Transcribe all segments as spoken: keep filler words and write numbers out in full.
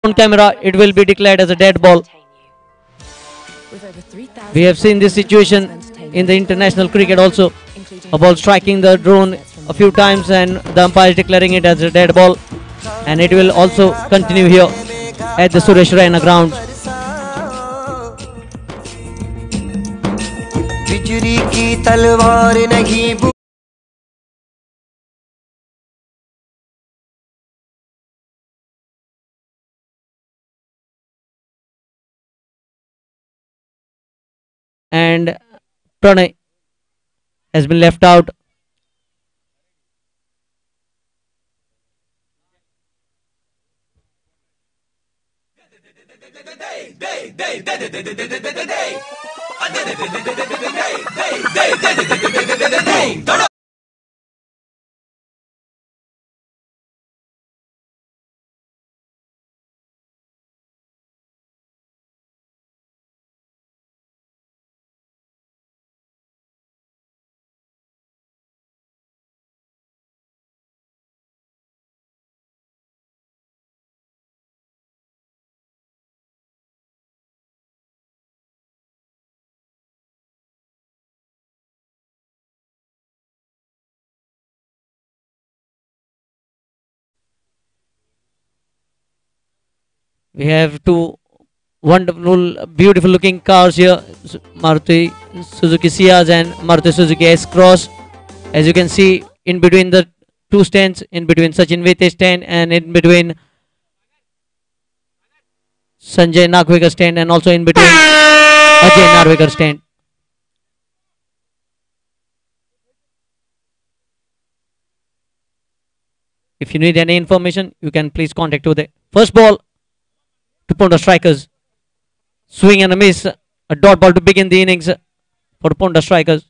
on camera, it will be declared as a dead ball. We have seen this situation in the international cricket also. A ball striking the drone a few times and the umpire is declaring it as a dead ball. And it will also continue here at the Suresh Raina grounds. And Pranay has been left out. We have two wonderful, beautiful looking cars here, Maruti Suzuki Ciaz and Maruti Suzuki S-Cross. As you can see, in between the two stands, in between Sachin Vete stand and in between Sanjay Nagwekar stand and also in between Ajay Narvekar stand. If you need any information, you can please contact to the first ball to Ponda Strikers. Swing and a miss. A dot ball to begin the innings for Ponda Strikers.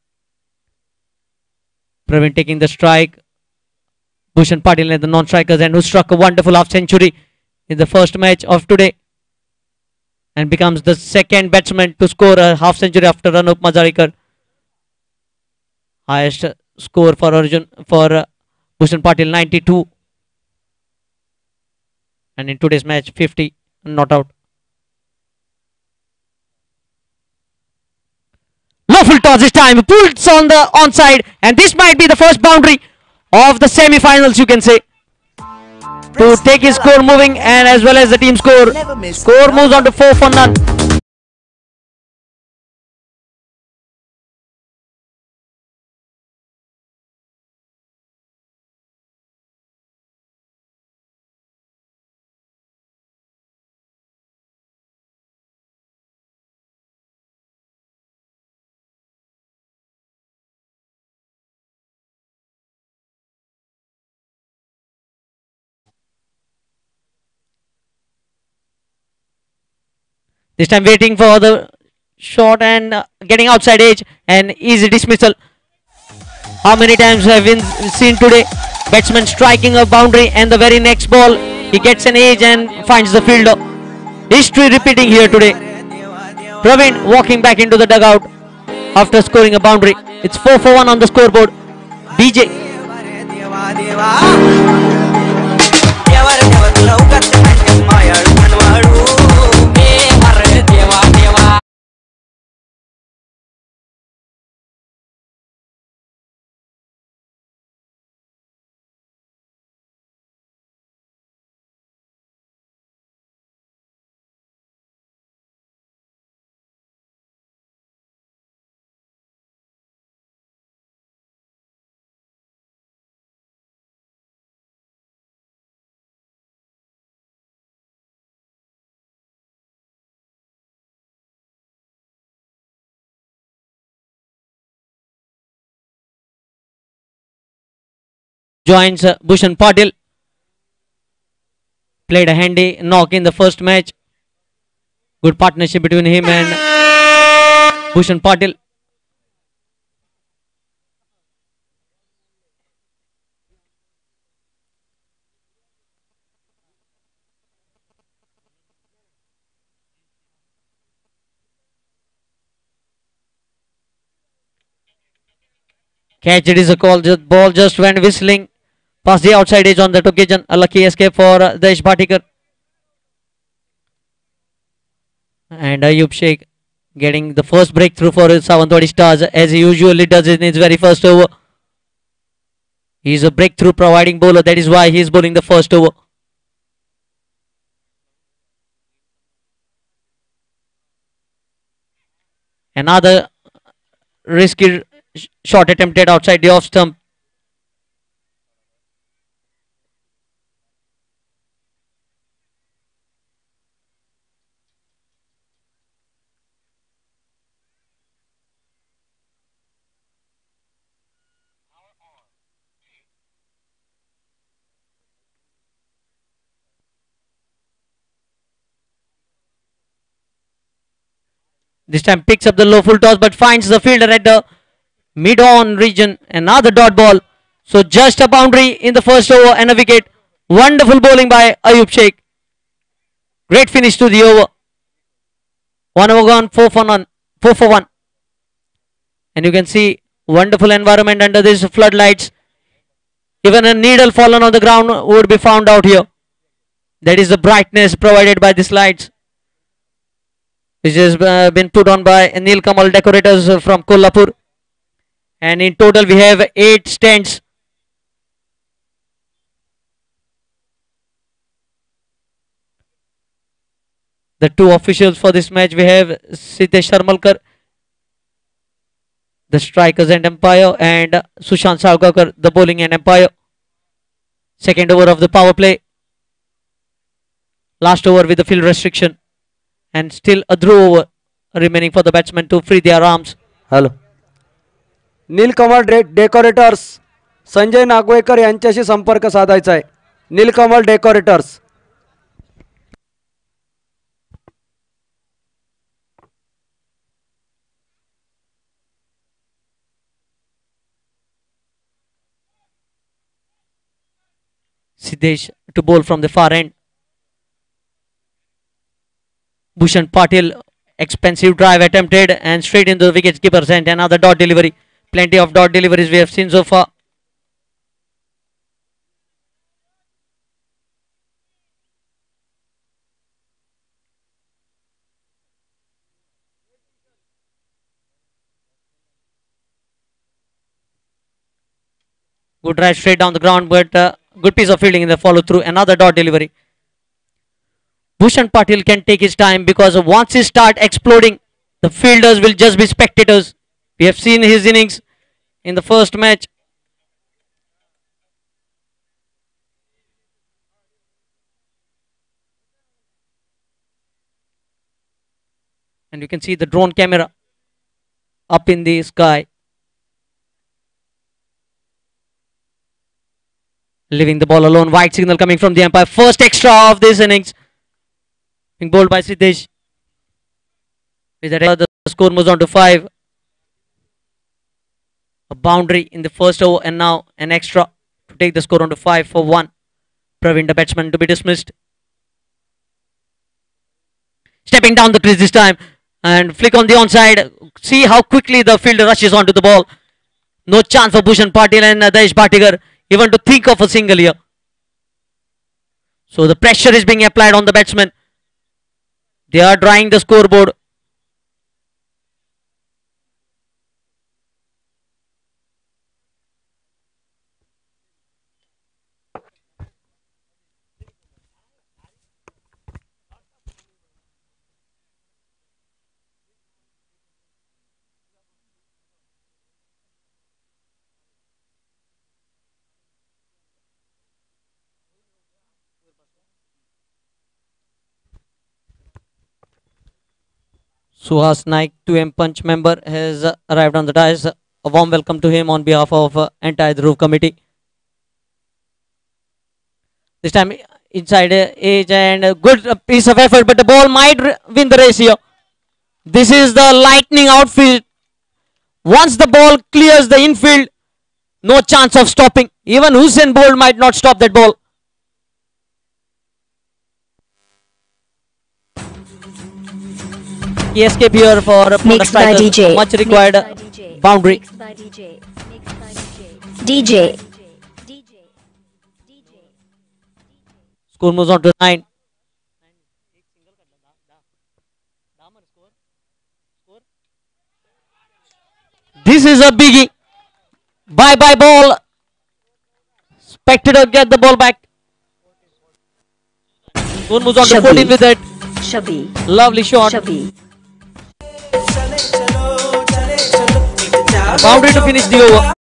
Praveen taking the strike. Bhushan Patil and the non-strikers, and who struck a wonderful half century in the first match of today and becomes the second batsman to score a half century after Anup Mazarikar. Highest score for Arjun for uh, Bhushan Patil, ninety-two, and in today's match fifty, not out. Lawful toss this time, pulls on the onside, and this might be the first boundary of the semi-finals, you can say, to take his score moving, and as well as the team score. Score moves on to four for none. This time waiting for the shot and uh, getting outside edge and easy dismissal. How many times have we seen today? Batsman striking a boundary and the very next ball he gets an edge and finds the fielder. History repeating here today. Praveen walking back into the dugout after scoring a boundary. It's four for one on the scoreboard. D J. Joins uh, Bhushan Patil. Played a handy knock in the first match. Good partnership between him and Bhushan Patil. Catch, it is a call. Just ball just went whistling past the outside edge on that occasion. A lucky escape for uh, Desh Bhatikar. And Ayub Sheikh getting the first breakthrough for his Sawantwadi Stars as he usually does in his very first over. He's a breakthrough providing bowler. That is why he is bowling the first over. Another risky shot attempted outside the off stump. This time picks up the low full toss but finds the fielder at the mid-on region. Another dot ball. So just a boundary in the first over and a wicket. Wonderful bowling by Ayub Sheikh. Great finish to the over. One over gone, four for none, four for one. And you can see wonderful environment under these floodlights. Even a needle fallen on the ground would be found out here. That is the brightness provided by these lights, which has uh, been put on by Neel Kamal decorators from Kolhapur. And in total we have eight stands. The two officials for this match we have Sitesh Sharmalkar, the strikers and umpire, and Sushant Salgaonkar, the bowling and umpire. Second over of the power play. Last over with the field restriction. And still a draw over remaining for the batsmen to free their arms. Hello Nilkamal डे decorators Sanjay Nagvekar यांच्याशी संपर्क साधायचा आहे. Nilkamal decorators. Siddesh to bowl from the far end. Bhushan Patil, expensive drive attempted and straight into the wicket keeper's hand. Another dot delivery. Plenty of dot deliveries we have seen so far. Good drive straight down the ground, but uh, good piece of fielding in the follow through. Another dot delivery. Bhushan Patil can take his time because once he start exploding, the fielders will just be spectators. We have seen his innings in the first match. And you can see the drone camera up in the sky, leaving the ball alone. White signal coming from the umpire. First extra of this innings being bowled by Siddesh. With that, the score moves on to five. A boundary in the first over and now an extra to take the score on to five for one. Praveen, the batsman, to be dismissed. Stepping down the crease this time and flick on the onside. See how quickly the fielder rushes onto the ball. No chance for Bhushan Patil and Dayesh Bhatikar even to think of a single here. So the pressure is being applied on the batsmen. They are drying the scoreboard. Suhas Naik, two M Punch member, has uh, arrived on the dais. A warm welcome to him on behalf of uh, entire Dhruv committee. This time inside uh, edge and a good uh, piece of effort, but the ball might win the race here. This is the lightning outfield. Once the ball clears the infield, no chance of stopping. Even Usain Bolt might not stop that ball. He escaped here for uh, Mixed by D J. much required uh, boundary. Mixed by D J. Mixed by D J. D J. Score moves on to nine. This is a biggie. Bye bye ball. Spectator get the ball back. One moves on to Shabi. fourteen with it. Shabi. Lovely shot. Shabi. Boundary to finish the over.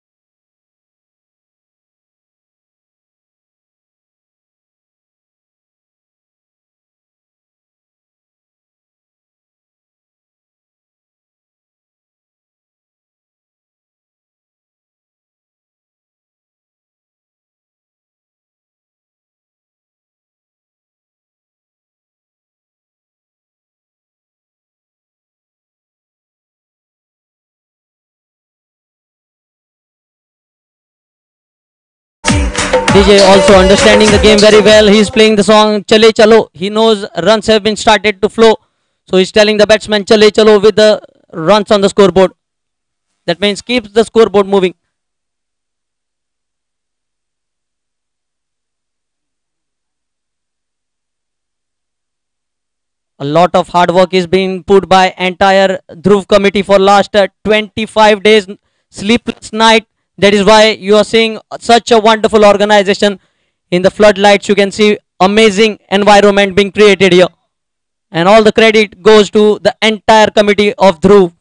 D J also understanding the game very well. He is playing the song Chale Chalo. He knows runs have been started to flow. So he's telling the batsman Chale Chalo with the runs on the scoreboard. That means keeps the scoreboard moving. A lot of hard work is being put by entire Dhruv committee for last uh, twenty-five days, sleepless night. That is why you are seeing such a wonderful organization. In the floodlights, you can see amazing environment being created here. And all the credit goes to the entire committee of Dhruv.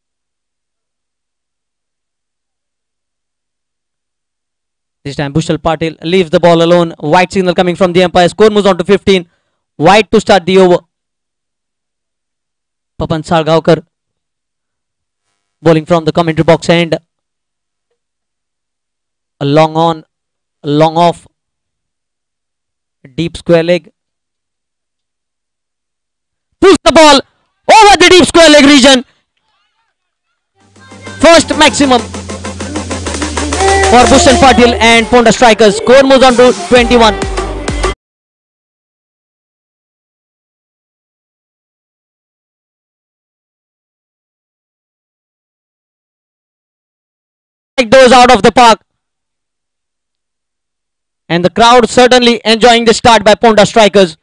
This time Bhushal Patil leaves the ball alone. White signal coming from the umpire. Score moves on to fifteen. White to start the over. Papan Sargaonkar bowling from the commentary box end. A long on, a long off, deep square leg. Push the ball over the deep square leg region. First maximum for Bhushan Patil and Ponda strikers. Score moves on to twenty-one. Take those out of the park. And the crowd certainly enjoying the start by Ponda strikers.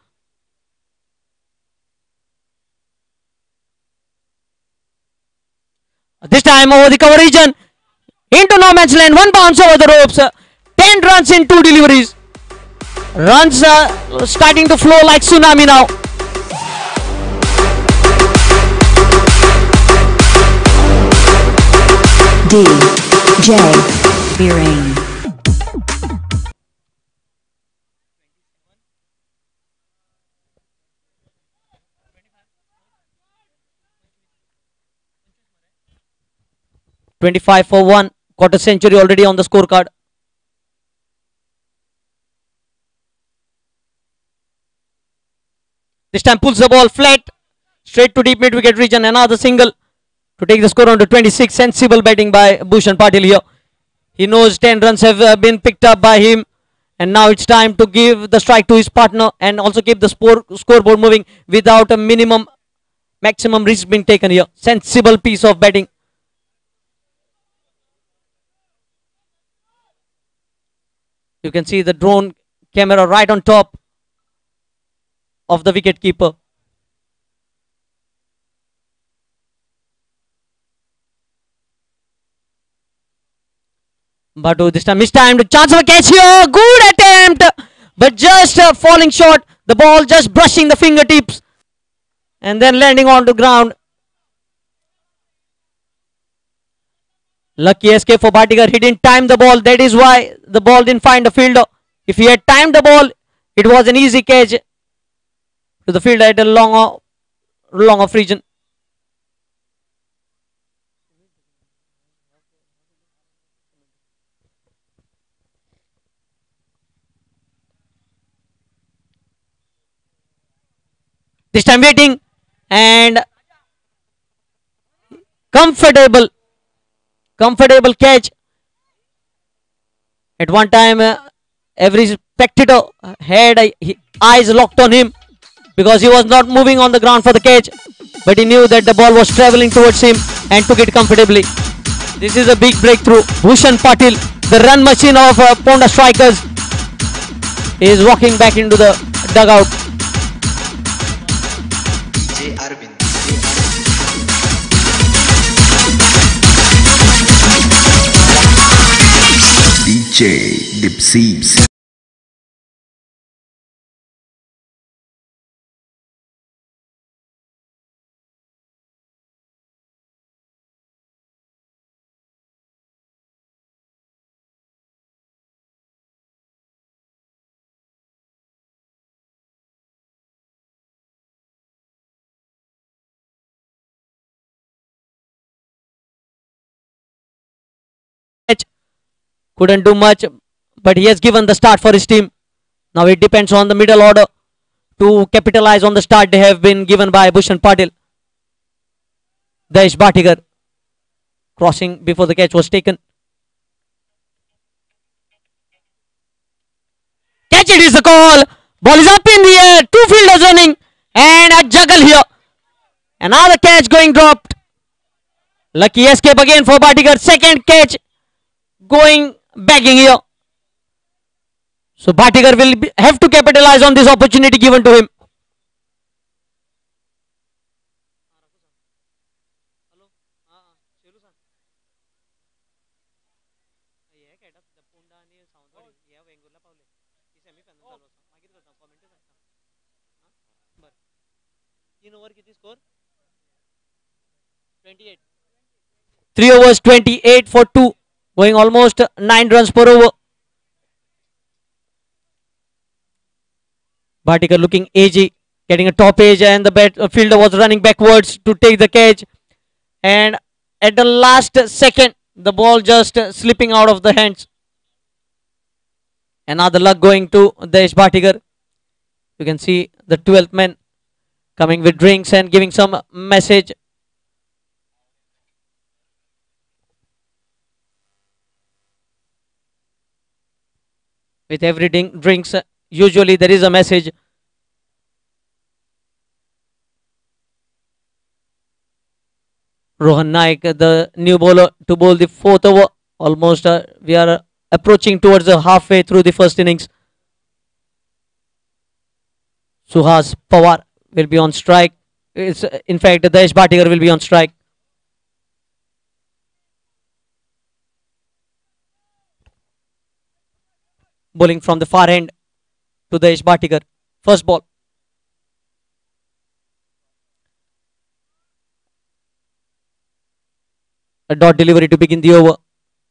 This time over the cover region. Into no man's land. One bounce over the ropes. ten runs in two deliveries. Runs uh, starting to flow like tsunami now. D J Birane. twenty-five for one. Quarter century already on the scorecard. This time pulls the ball flat. Straight to deep mid wicket region. Another single to take the score on to twenty-six. Sensible batting by Bhushan Patil here. He knows ten runs have uh, been picked up by him. And now it's time to give the strike to his partner. And also keep the score, scoreboard moving without a minimum maximum risk being taken here. Sensible piece of batting. You can see the drone camera right on top of the wicket keeper. But this time mistimed. Chance of a catch here. Good attempt. But just uh, falling short. The ball just brushing the fingertips. And then landing on the ground. Lucky escape for Bhatikar. He didn't time the ball. That is why the ball didn't find the fielder. If he had timed the ball, it was an easy catch to the fielder at a long off, long off region. This time waiting and comfortable. Comfortable catch. At one time, uh, every spectator had uh, eyes locked on him because he was not moving on the ground for the catch. But he knew that the ball was travelling towards him and took it comfortably. This is a big breakthrough. Bhushan Patil, the run machine of uh, Ponda strikers, is walking back into the dugout. J Deep Seas. Couldn't do much, but he has given the start for his team. Now it depends on the middle order to capitalize on the start they have been given by Bhushan Patil. Dayesh Bhatikar crossing before the catch was taken. Catch it is the call. Ball is up in the air. Two fielders running and a juggle here. Another catch going dropped. Lucky escape again for Bhatikar. Second catch going begging here. So Bhatikar will be, have to capitalize on this opportunity given to him. Three overs, twenty-eight for two. Going almost nine runs per over. Bhatikar looking edgy, getting a top edge, and the bat, uh, fielder was running backwards to take the catch. And at the last second, the ball just uh, slipping out of the hands. Another luck going to Dayesh Bhatikar. You can see the twelfth man coming with drinks and giving some message. With every drink, drinks, uh, usually there is a message. Rohan Naik, the new bowler, to bowl the fourth over. Almost uh, we are uh, approaching towards the halfway through the first innings. Suhas Pawar will be on strike. It's, uh, in fact, Dayesh Bhatikar will be on strike. Bowling from the far end to Dayesh Bhatikar. First ball. A dot delivery to begin the over.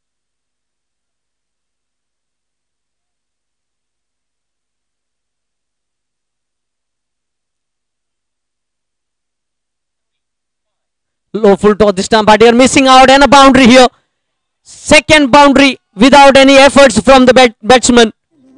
Low full toss this time. Bhatikar missing out and a boundary here. Second boundary without any efforts from the bat batsman.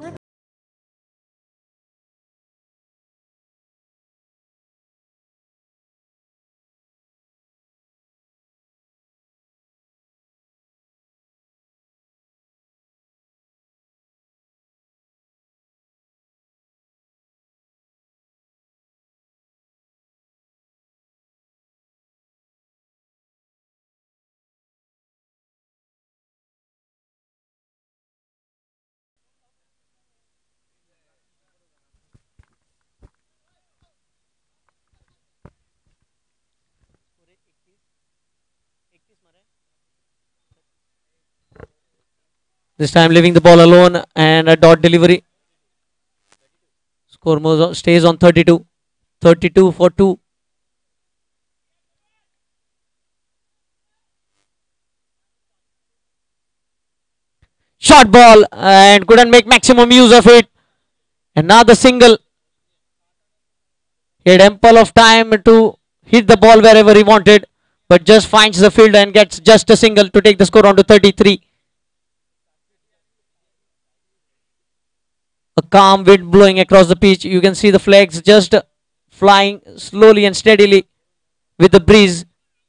This time leaving the ball alone and a dot delivery. Score moves, stays on thirty-two. thirty-two for two. Short ball and couldn't make maximum use of it. Another single. He had ample of time to hit the ball wherever he wanted, but just finds the field and gets just a single to take the score on to thirty-three. A calm wind blowing across the pitch. You can see the flags just flying slowly and steadily with the breeze.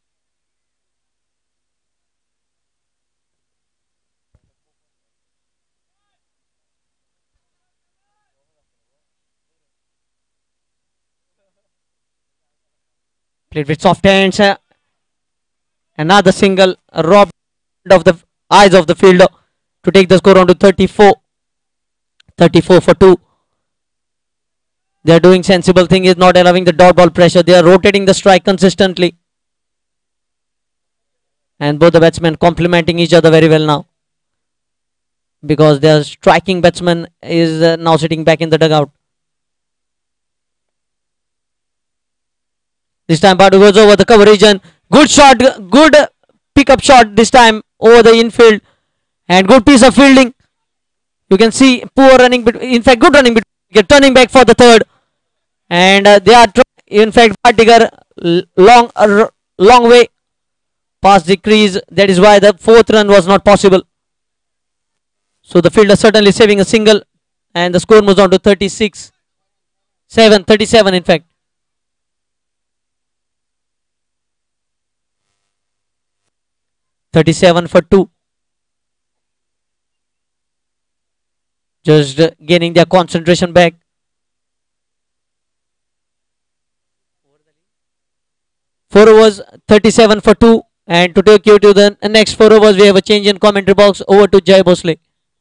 Played with soft hands. Uh, another single robbed of the eyes of the fielder to take the score on to thirty-four. thirty-four for two. They are doing sensible thing, is not allowing the dot ball pressure. They are rotating the strike consistently. And both the batsmen complementing each other very well now. because their striking batsman is uh, now sitting back in the dugout. This time Badu goes over the cover region. Good shot, good pickup shot this time over the infield, and good piece of fielding. You can see poor running, in fact good running, get turning back for the third, and uh, they are in fact Bhattikar long uh, long way past the crease. That is why the fourth run was not possible. So the fielder certainly saving a single, and the score moves on to thirty-six seven, thirty-seven in fact. thirty-seven for two. Just uh, gaining their concentration back. Four overs, thirty-seven for two. And to take you to the next four overs, we have a change in commentary box. Over to Jay Bhosle.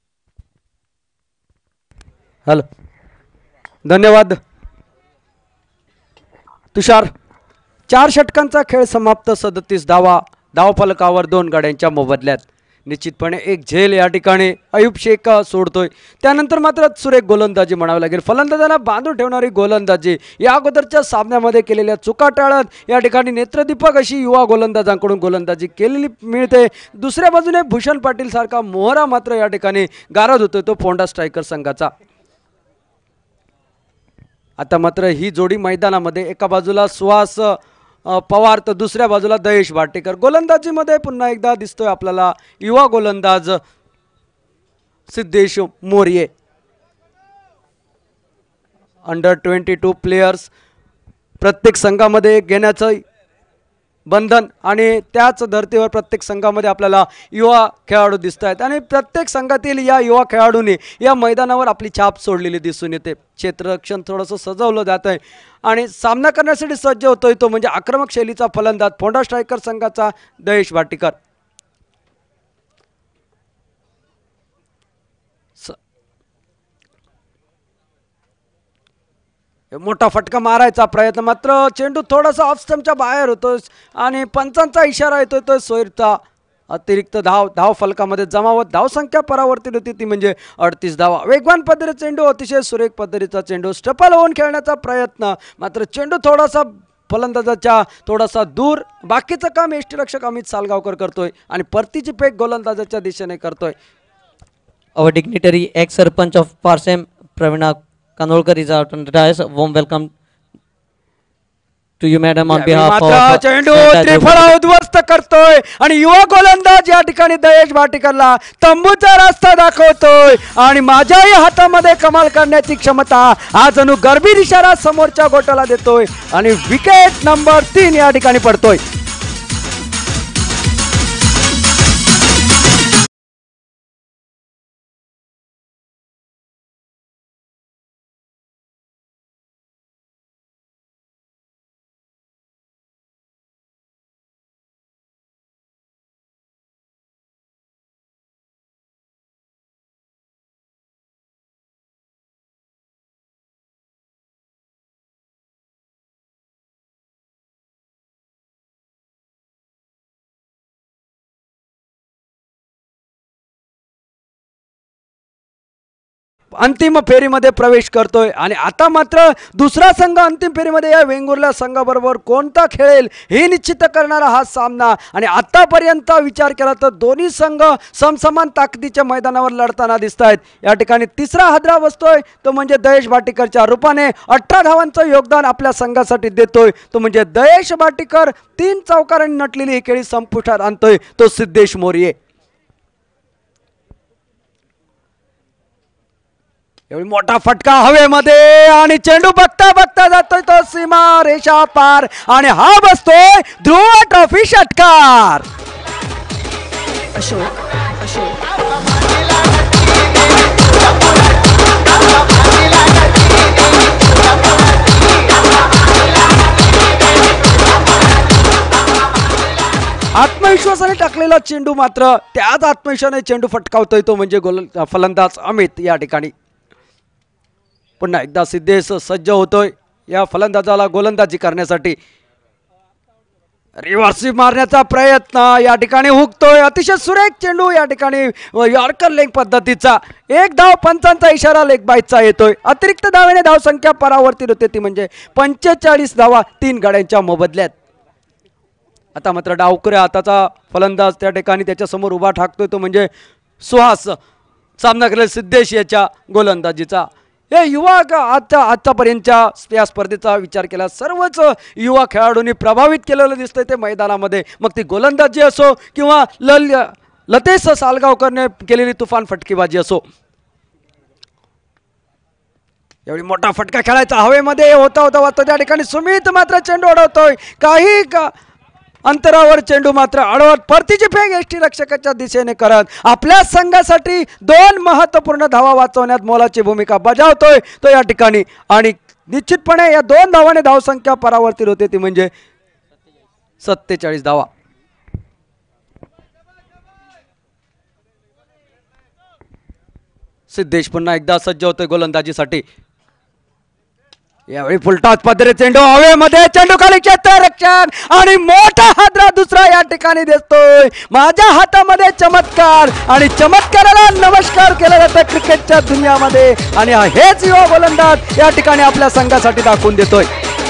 Hello, धन्यवाद तुषार. चार षटकांचा खेळ समाप्त. सदतीस धावा धावफलकावर दोन गाड्यांच्या मोबदल्यात. निश्चितपणे एक झेल या ठिकाणी अयूब शेख सोडतोय. त्यानंतर मात्र सुरेख गोलंदाजी म्हणावी लागेल. फलंदाजांना बांधून ठेवणारी गोलंदाजी. या अगोदरच्या सामन्यामध्ये केलेल्या चुका टाळत या ठिकाणी नेत्रदीपक अशी युवा गोलंदाजांकडून गोलंदाजी केलेली मिळते. दुसऱ्या बाजूने भूषण पाटील सारखा मोहरा मात्र या ठिकाणी गारद होतोय तो फोंडा स्ट्रायकर संघाचा. आता मात्र ही जोडी मैदानामध्ये एका बाजूला सुहास पवार तर दुसऱ्या बाजूला दयेश भाटीकर. गोलंदाजीमध्ये पुन्हा एकदा दिसतोय आपल्याला युवा गोलंदाज Siddhesh Morye. Under twenty two players प्रत्येक संघामध्ये घेण्याचं बंधन, आणि त्याच धर्तीवर प्रत्येक संघामध्ये आपल्याला युवा खेळाडू दिसत आहेत, आणि प्रत्येक संघातील या युवा खेळाडूंनी या मैदानावर आपली छाप सोडलेली दिसून येते. क्षेत्ररक्षण थोडंसं सजवलं जात आहे आणि सामना करण्यासाठी सज्ज होतोय तो म्हणजे आक्रमक शैलीचा फलंदाज फोंडा स्ट्रायकर संघाचा दयेश भाटीकर. मोठा फटका मारायचा प्रयत्न, मात्र चेंडू थोडासा ऑफ स्टंपच्या बाहेर होतो आणि पंचांचा इशारा येतोय तो सोयरचा. अतिरिक्त धाव धाव फलकामध्ये जमावत धावसंख्या परावर्तित होती ती म्हणजे अडतीस धावा. वेगवान पद्धतीचा चेंडू, अतिशय सुरेख पद्धतीचा चेंडू, स्टपल होऊन खेळण्याचा प्रयत्न, मात्र चेंडू थोडासा फलंदाजाच्या थोडासा दूर. बाकीचं काम यष्टीरक्षक अमित सालगावकर करतोय आणि परतीची फेक गोलंदाजाच्या दिशेने करतोय. Our dignitary ex sarpanch of Parsem, Pravina Kanolkar is out on the dais. Warm welcome to you, madam, on behalf of चेंडू त्रिफळा उद्ध्वस्त करतोय आणि युवा गोलंदाज या ठिकाणी दयेश भाटीकरला तंबूचा रस्ता दाखवतोय आणि माझ्याही हातामध्ये कमाल करण्याची क्षमता हा जणू गर्भीर इशारा समोरच्या गोटाला देतोय आणि विकेट नंबर तीन या ठिकाणी पडतोय. अंतिम फेरीमध्ये प्रवेश करतोय आणि आता मात्र दुसरा संघ अंतिम फेरीमध्ये या वेंगुर्ला संघाबरोबर कोणता खेळेल हे निश्चित करणारा हा सामना. आणि आतापर्यंत विचार केला तर दोन्ही संघ समसमान ताकदीच्या मैदानावर लढताना दिसत आहेत. या ठिकाणी तिसरा हादरा बसतोय तो म्हणजे दयेश भाटीकरच्या रूपाने. अठरा धावांचं योगदान आपल्या संघासाठी देतोय तो म्हणजे दयेश भाटीकर. तीन चौकारांनी नटलेली ही खेळी संपुष्टात आणतोय तो सिद्धेश मोर्ये. एवढी मोठा फटका हवेमध्ये आणि चेंडू बघता बघता जातोय तो सीमा रेषा पार आणि हा बसतोय ध्रुव ट्रॉफी षटकार. अशोक अशोक आत्मविश्वासाने टाकलेला चेंडू मात्र त्याच आत्मविश्वासाने चेंडू फटकावतोय तो म्हणजे गोल फलंदाज अमित. या ठिकाणी पुन्हा एकदा सिद्धेश सज्ज होतोय या फलंदाजाला गोलंदाजी करण्यासाठी. रिव्हर्स मारण्याचा प्रयत्न या ठिकाणी हुकतोय. अतिशय सुरेख चेंडू या ठिकाणी यॉर्कर लेग पद्धतीचा. एक धाव पंचांचा इशारा लेग बाईचा येतोय. अतिरिक्त धावेने धावसंख्या परावर्तित होते ती म्हणजे पंचेचाळीस धावा तीन गाड्यांच्या मोबदल्यात. आता मात्र डावकऱ्या हाताचा फलंदाज त्या ठिकाणी त्याच्या समोर उभा ठाकतोय तो म्हणजे सुहास. सामना करेल सिद्धेश याच्या गोलंदाजीचा. हे युवा आजच्या आजच्यापर्यंतच्या या स्पर्धेचा विचार केला सर्वच युवा खेळाडूंनी प्रभावित केलेलं दिसतंय ते मैदानामध्ये. मग ती गोलंदाजी असो किंवा लल लतेश सालगावकरने केलेली तुफान फटकेबाजी असो. एवढी मोठा फटका खेळायचा हवेमध्ये होता होता वाटतो त्या ठिकाणी सुमित मात्र चेंडू अडवतोय. काही का अंतरावर चेंडू मात्र अडवत परतीची फेक एष्टी रक्षकाच्या दिशेने करत आपल्या संघासाठी दोन महत्त्वपूर्ण धावा वाचवण्यात मोलाची भूमिका बजावतोय तो या ठिकाणी. आणि निश्चितपणे या दोन धावाने धावसंख्या परावर्तित होते ती म्हणजे सत्तेचाळीस धावा. सिद्धेश पुन्हा एकदा सज्ज होतोय गोलंदाजीसाठी. यावेळी फुलटॉस पद्धतीने चेंडू हवेमध्ये चेंडू खाली क्षेत्ररक्षक आणि मोठा हादरा दुसरा या ठिकाणी दिसतोय. माझ्या हातामध्ये चमत्कार आणि चमत्काराला नमस्कार केला जातं क्रिकेटच्या दुनियामध्ये आणि हेच युवा गोलंदाज या ठिकाणी आपल्या संघासाठी दाखवून देतोय.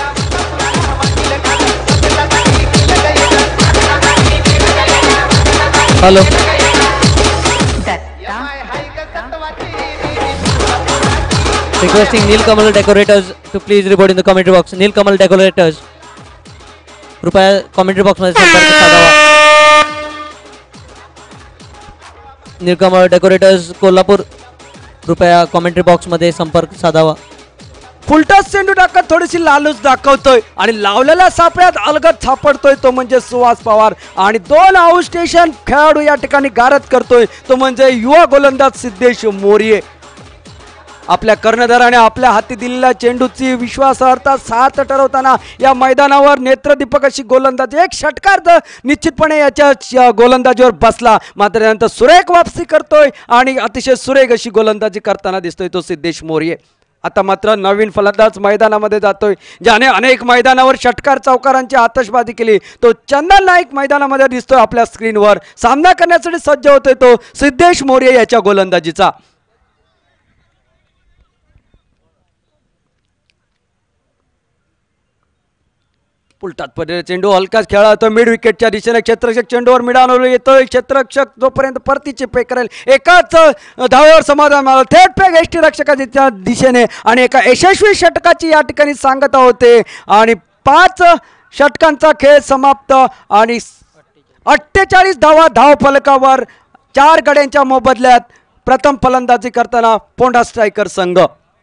Hello requesting Nilkamal decorators to please report in the commentary box. Nilkamal decorators कृपया commentary box मध्ये संपर्क साधावा. Nilkamal decorators कोल्हापूर कृपया commentary box मध्ये संपर्क साधावा. फुलटॉस चेंडू टाकत थोडीशी लालूच दाखवतोय आणि लावलेल्या सापळ्यात अलगद सापडतोय तो म्हणजे सुहास पवार. आणि दोन आउट स्टेशन खेळाडू या ठिकाणी गारद करतोय तो म्हणजे युवा गोलंदाज सिद्धेश मोर्ये. आपल्या कर्णधाराने आपल्या हाती दिलेल्या चेंडूची विश्वासार्हता साथ ठरवताना या मैदानावर नेत्रदीपक अशी गोलंदाजी एक षटकार निश्चितपणे याच्या गोलंदाजीवर बसला. मात्र त्यानंतर सुरेख वापसी करतोय आणि अतिशय सुरेख अशी गोलंदाजी करताना दिसतोय तो सिद्धेश मोर्ये. आता मात्र नवीन फलंदाज मैदानामध्ये जातोय ज्याने अनेक मैदानावर षटकार चौकारांची आतषबाजी केली तो चंदन नाईक मैदानामध्ये दिसतोय आपल्या स्क्रीनवर. सामना करण्यासाठी सज्ज होतोय तो सिद्धेश मोर्ये याच्या गोलंदाजीचा. उलटात पडलेला चेंडू हलकाच खेळला होता मिड विकेटच्या दिशेने. क्षेत्ररक्षक चेंडूवर मिडानोल येतोय. क्षेत्ररक्षक जोपर्यंत परतीची फेक करेल एकाच धावेवर समाधान मारल. थेट फेक एष्टी रक्षकाच्या दिशेने आणि एका यशस्वी षटकाची या ठिकाणी सांगता होते. आणि पाच षटकांचा खेळ समाप्त आणि अठ्ठेचाळीस धावा धाव फलकावर चार गड्यांच्या मोबदल्यात प्रथम फलंदाजी करताना पोंडा स्ट्रायकर संघ.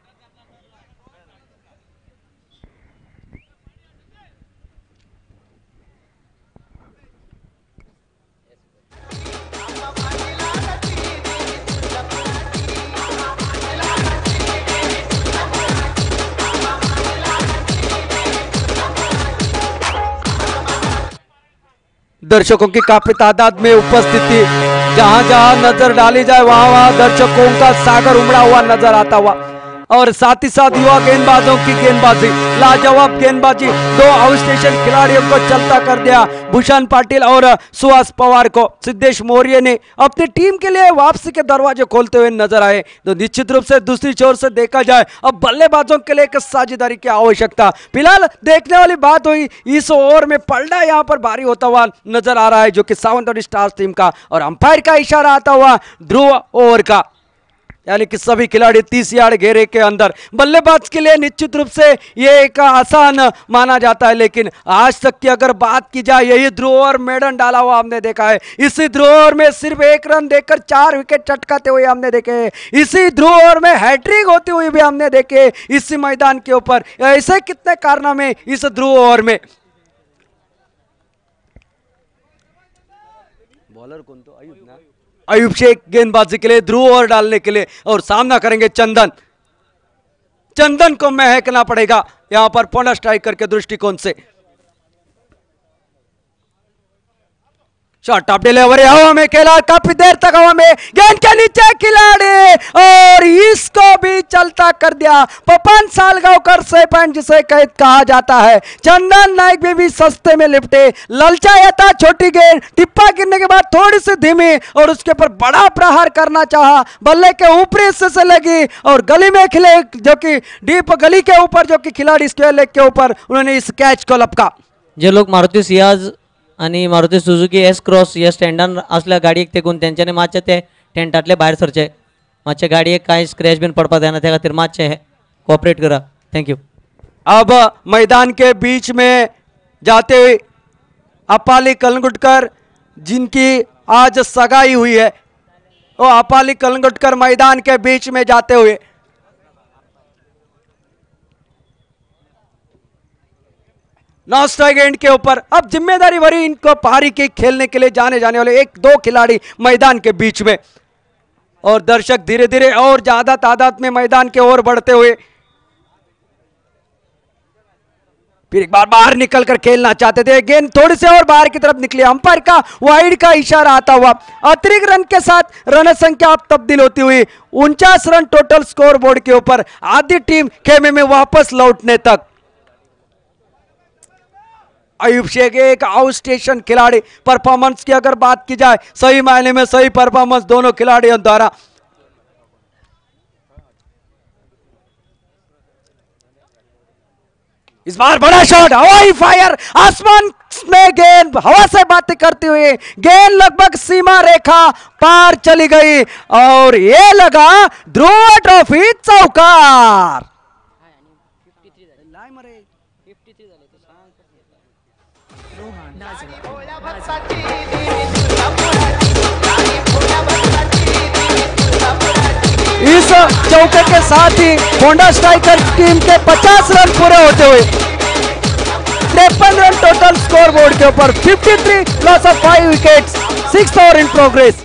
दर्शकों की काफी तादाद में उपस्थिति, जहां जहां नजर डाली जाए वहां वहां दर्शकों का सागर उमड़ा हुआ नजर आता हुआ और साथ ही साथ युवा गेंदबाजों की गेंदबाजी, लाजवाब गेंदबाजी, दो आउट स्टेशन खिलाड़ियों को चलता कर दिया. भूषण पाटिल और सुहास पवार को सिद्धेश मोर्ये ने अपनी टीम के लिए वापसी के दरवाजे खोलते हुए नजर आए. तो निश्चित रूप से दूसरी छोर से देखा जाए अब बल्लेबाजों के लिए एक साझेदारी की आवश्यकता. फिलहाल देखने वाली बात हुई इस ओवर में पलटा यहाँ पर भारी होता हुआ नजर आ रहा है जो कि सावंतवाड़ी स्टार्स टीम का, और अंपायर का इशारा आता हुआ ध्रुव ओवर का, यानी कि सभी खिलाड़ी तीस यार्ड घेरे के अंदर. बल्लेबाज के लिए निश्चित रूप से ये एक आसान माना जाता है, लेकिन आज तक की अगर बात की जाए यही ध्रुव ओवर मेडन डाला हुआ हमने देखा है. इसी ध्रुव ओवर में सिर्फ एक रन देकर चार विकेट चटकाते हुए हमने देखे हैं. इसी ध्रुव ओवर में हैट्रिक होती हुई भी हमने देखे इसी मैदान के ऊपर. ऐसे कितने कारनामे इस ध्रुव ओवर में. बॉलर कौन तो अयूब ना, अयूब शेख गेंदबाजी के लिए ध्रुव ओवर डालने के लिए, और सामना करेंगे चंदन. चंदन को महकना पड़ेगा यहां पर पोंडा स्ट्राइकर के दृष्टिकोण से. शॉट ऑफ डिलीवरी हवा में खेला, काफी देर तक हवा में, गेंद के नीचे खिलाड़ी और इसको भी चलता कर दिया। पपन सालगांवकर से पॉइंट जिसे कैद कहा जाता है। चंदन नायक भी, भी सस्ते में लिपटे, ललचाया था छोटी गेंद, टिप्पा गिरने के बाद थोड़ी सी धीमी और उसके ऊपर बड़ा प्रहार करना चाहा, बल्ले के ऊपरी हिस्से से लगी और गली में खिले, जो कि डीप गली के ऊपर, जो कि खिलाड़ी स्क्वेयर लेग के ऊपर उन्होंने इस कैच को लपका। जे लोक मारुती सियाज आणि मारुती सुझुकी एस क्रॉस या स्टँडान असल्या गाडयेक तेकून तेंच्यांनी मातशे ते टेंटातले भायर सरचे, मातशे गाडयेक कांय स्क्रॅच बीन पडपाक जायना, त्या खातीर मातशे कोऑपरेट करा। Thank you. अब मैदान के बीच में जाते हुए अपाली कलंगुटकर, जिनकी आज सगाई हुई है, वो अपाली कलंगुटकर मैदान के बीच में जाते हुए नौ स्ट्राइक एंड के ऊपर। अब जिम्मेदारी भरी इनको पारी के खेलने के लिए जाने जाने वाले एक दो खिलाड़ी मैदान के बीच में, और दर्शक धीरे धीरे और ज्यादा तादाद में मैदान के ओर बढ़ते हुए फिर एक बार बाहर निकलकर खेलना चाहते थे। गेंद थोड़ी से और बाहर की तरफ निकली, अंपायर का वाइड का इशारा आता हुआ अतिरिक्त रन के साथ रन संख्या अब तब्दील होती हुई उनचास रन टोटल स्कोर बोर्ड के ऊपर, आधी टीम खेमे में वापस लौटने तक। अयूब शेख एक आउट स्टेशन खिलाड़ी, परफॉर्मेंस की अगर बात की जाए, सही मायने में सही परफॉर्मेंस दोनों खिलाड़ियों द्वारा। इस बार बड़ा शॉट, हवाई फायर, आसमान में गेंद हवा से बातें करती हुई गेंद लगभग सीमा रेखा पार चली गई और ये लगा ध्रुव ट्रॉफी चौकार। इस चौके के साथ ही होंडा स्ट्राइकर टीम के पचास रन पूरे होते हुए तिरपन रन टोटल स्कोर बोर्ड के ऊपर, तिरेपन loss of five wickets, six over in progress.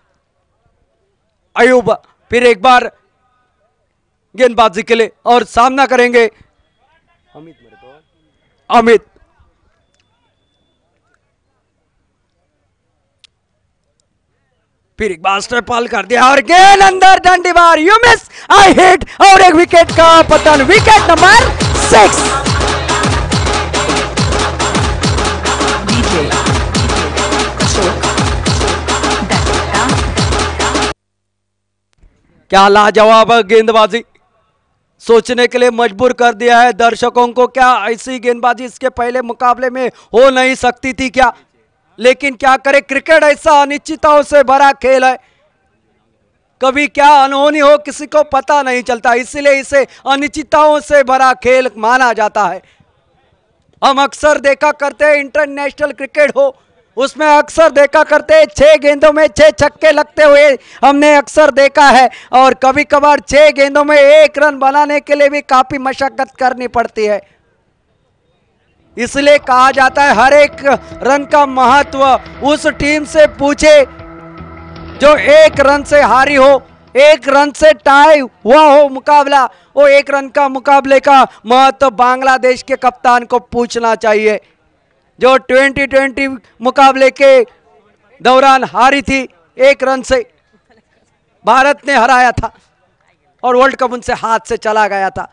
Ayub फिर एक बार गेंदबाजी के लिए और सामना करेंगे अमित अमित फिर एक बार स्टेपल कर दिया और गेंद अंदर, डंडी बार, यू मिस, आई हिट और एक विकेट का पतन। Wicket number six. क्या लाजवाब गेंदबाजी, सोचने के लिए मजबूर कर दिया है दर्शकों को। क्या ऐसी गेंदबाजी इसके पहले मुकाबले में हो नहीं सकती थी क्या? लेकिन क्या करे, क्रिकेट ऐसा अनिश्चितताओं से भरा खेल है, कभी क्या अनहोनी हो किसी को पता नहीं चलता, इसलिए इसे अनिश्चितताओं से भरा खेल माना जाता है। हम अक्सर देखा करते हैं इंटरनेशनल क्रिकेट हो, उसमें अक्सर देखा करते हैं छह गेंदों में छह छक्के लगते हुए हमने अक्सर देखा है, और कभी कभार छह गेंदों में एक रन बनाने के लिए भी काफी मशक्कत करनी पड़ती है। इसलिए कहा जाता है हर एक रन का महत्व उस टीम से पूछे जो एक रन से हारी हो, एक रन से टाई हुआ हो मुकाबला, वो एक रन का मुकाबले का महत्व बांग्लादेश के कप्तान को पूछना चाहिए, जो ट्वेंटी ट्वेंटी मुकाबले के दौरान हारी थी एक रन से, भारत ने हराया था और वर्ल्ड कप उनसे हाथ से चला गया था।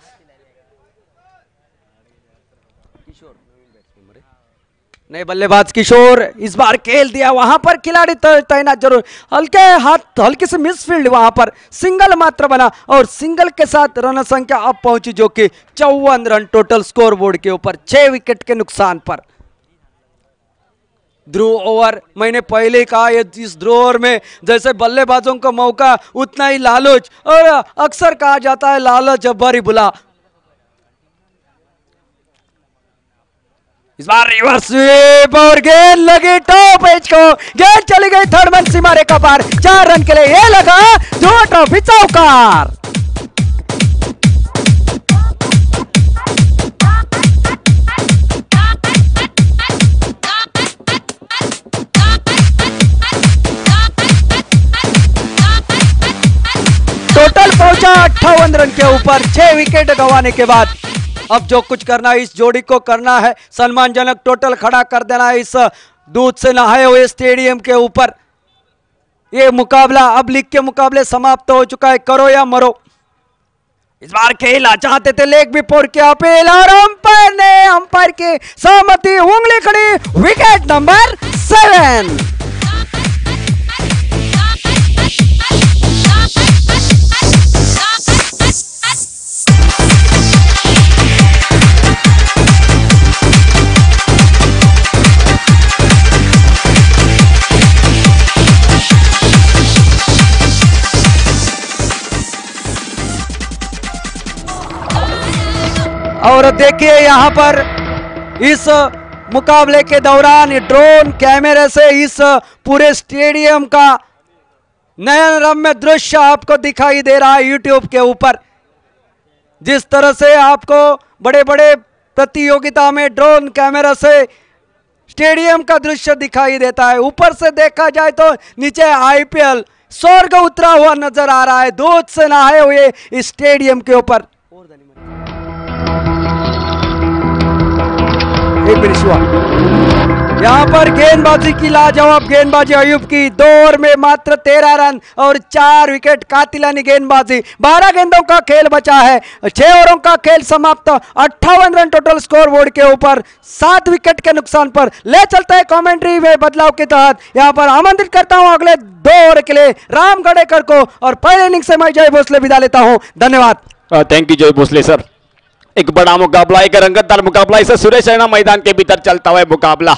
नए बल्लेबाज किशोर इस बार खेल दिया, वहां पर खिलाड़ी तैनात जरूर, हल्के हाथ हल्की से मिसफील्ड, वहां पर सिंगल मात्र बना और सिंगल के साथ रन संख्या अब पहुंची जो कि चौवन रन टोटल स्कोर बोर्ड के ऊपर, छह विकेट के नुकसान पर। ध्रुव ओवर, मैंने पहले ही कहा इस ध्रुव ओवर में जैसे बल्लेबाजों को मौका उतना ही लालच, और अक्सर कहा जाता है लालच भरी बुला। इस बार रिवर्स स्वीप और गेंद लगी टॉप एज को, गेंद चली गई थर्ड मैन सीमा रेखा पार, चार रन के लिए ये लगा ध्रुव ट्रॉफी चौकार। टोटल पहुंचा अट्ठावन रन के ऊपर, छह विकेट गंवाने के बाद। अब जो कुछ करना है इस जोड़ी को करना है, सम्मानजनक टोटल खड़ा कर देना है इस दूध से नहाए हुए स्टेडियम के ऊपर ये मुकाबला अब लीग के मुकाबले समाप्त हो चुका है। करो या मरो, इस बार खेला चाहते थे लेग भी पोर के अपील और अंपायर ने अंपायर की सहमति उंगली खड़ी। Wicket number seven. और देखिए यहाँ पर इस मुकाबले के दौरान ड्रोन कैमरे से इस पूरे स्टेडियम का नयन रम्य दृश्य आपको दिखाई दे रहा है यूट्यूब के ऊपर। जिस तरह से आपको बड़े बड़े प्रतियोगिता में ड्रोन कैमरा से स्टेडियम का दृश्य दिखाई देता है, ऊपर से देखा जाए तो नीचे आईपीएल स्वर्ग उतरा हुआ नजर आ रहा है दूध से नहाए हुए इस स्टेडियम के ऊपर। एक मिनट हुआ यहाँ पर गेंदबाजी की लाजवाब गेंदबाजी अयूब की। दो ओवर में मात्र तेरह रन और चार विकेट कातिलानी गेंदबाजी। बारह गेंदों का खेल बचा है, छह ओवरों का खेल समाप्त। अट्ठावन रन टोटल स्कोर बोर्ड के ऊपर, सात विकेट के नुकसान पर। ले चलते हैं कमेंट्री में बदलाव के तहत। यहाँ पर आमंत्रित करता हूं अगले दो ओवर के लिए राम गडेकर को और पहले इनिंग से मैं जय भोसले विदा लेता हूं। धन्यवाद। Thank you Jay Bhosle sir. एक बड़ा मुकाबला, एक रंगतदार मुकाबला, इसे सुरेश रैना मैदान के भीतर चलता हुआ मुकाबला।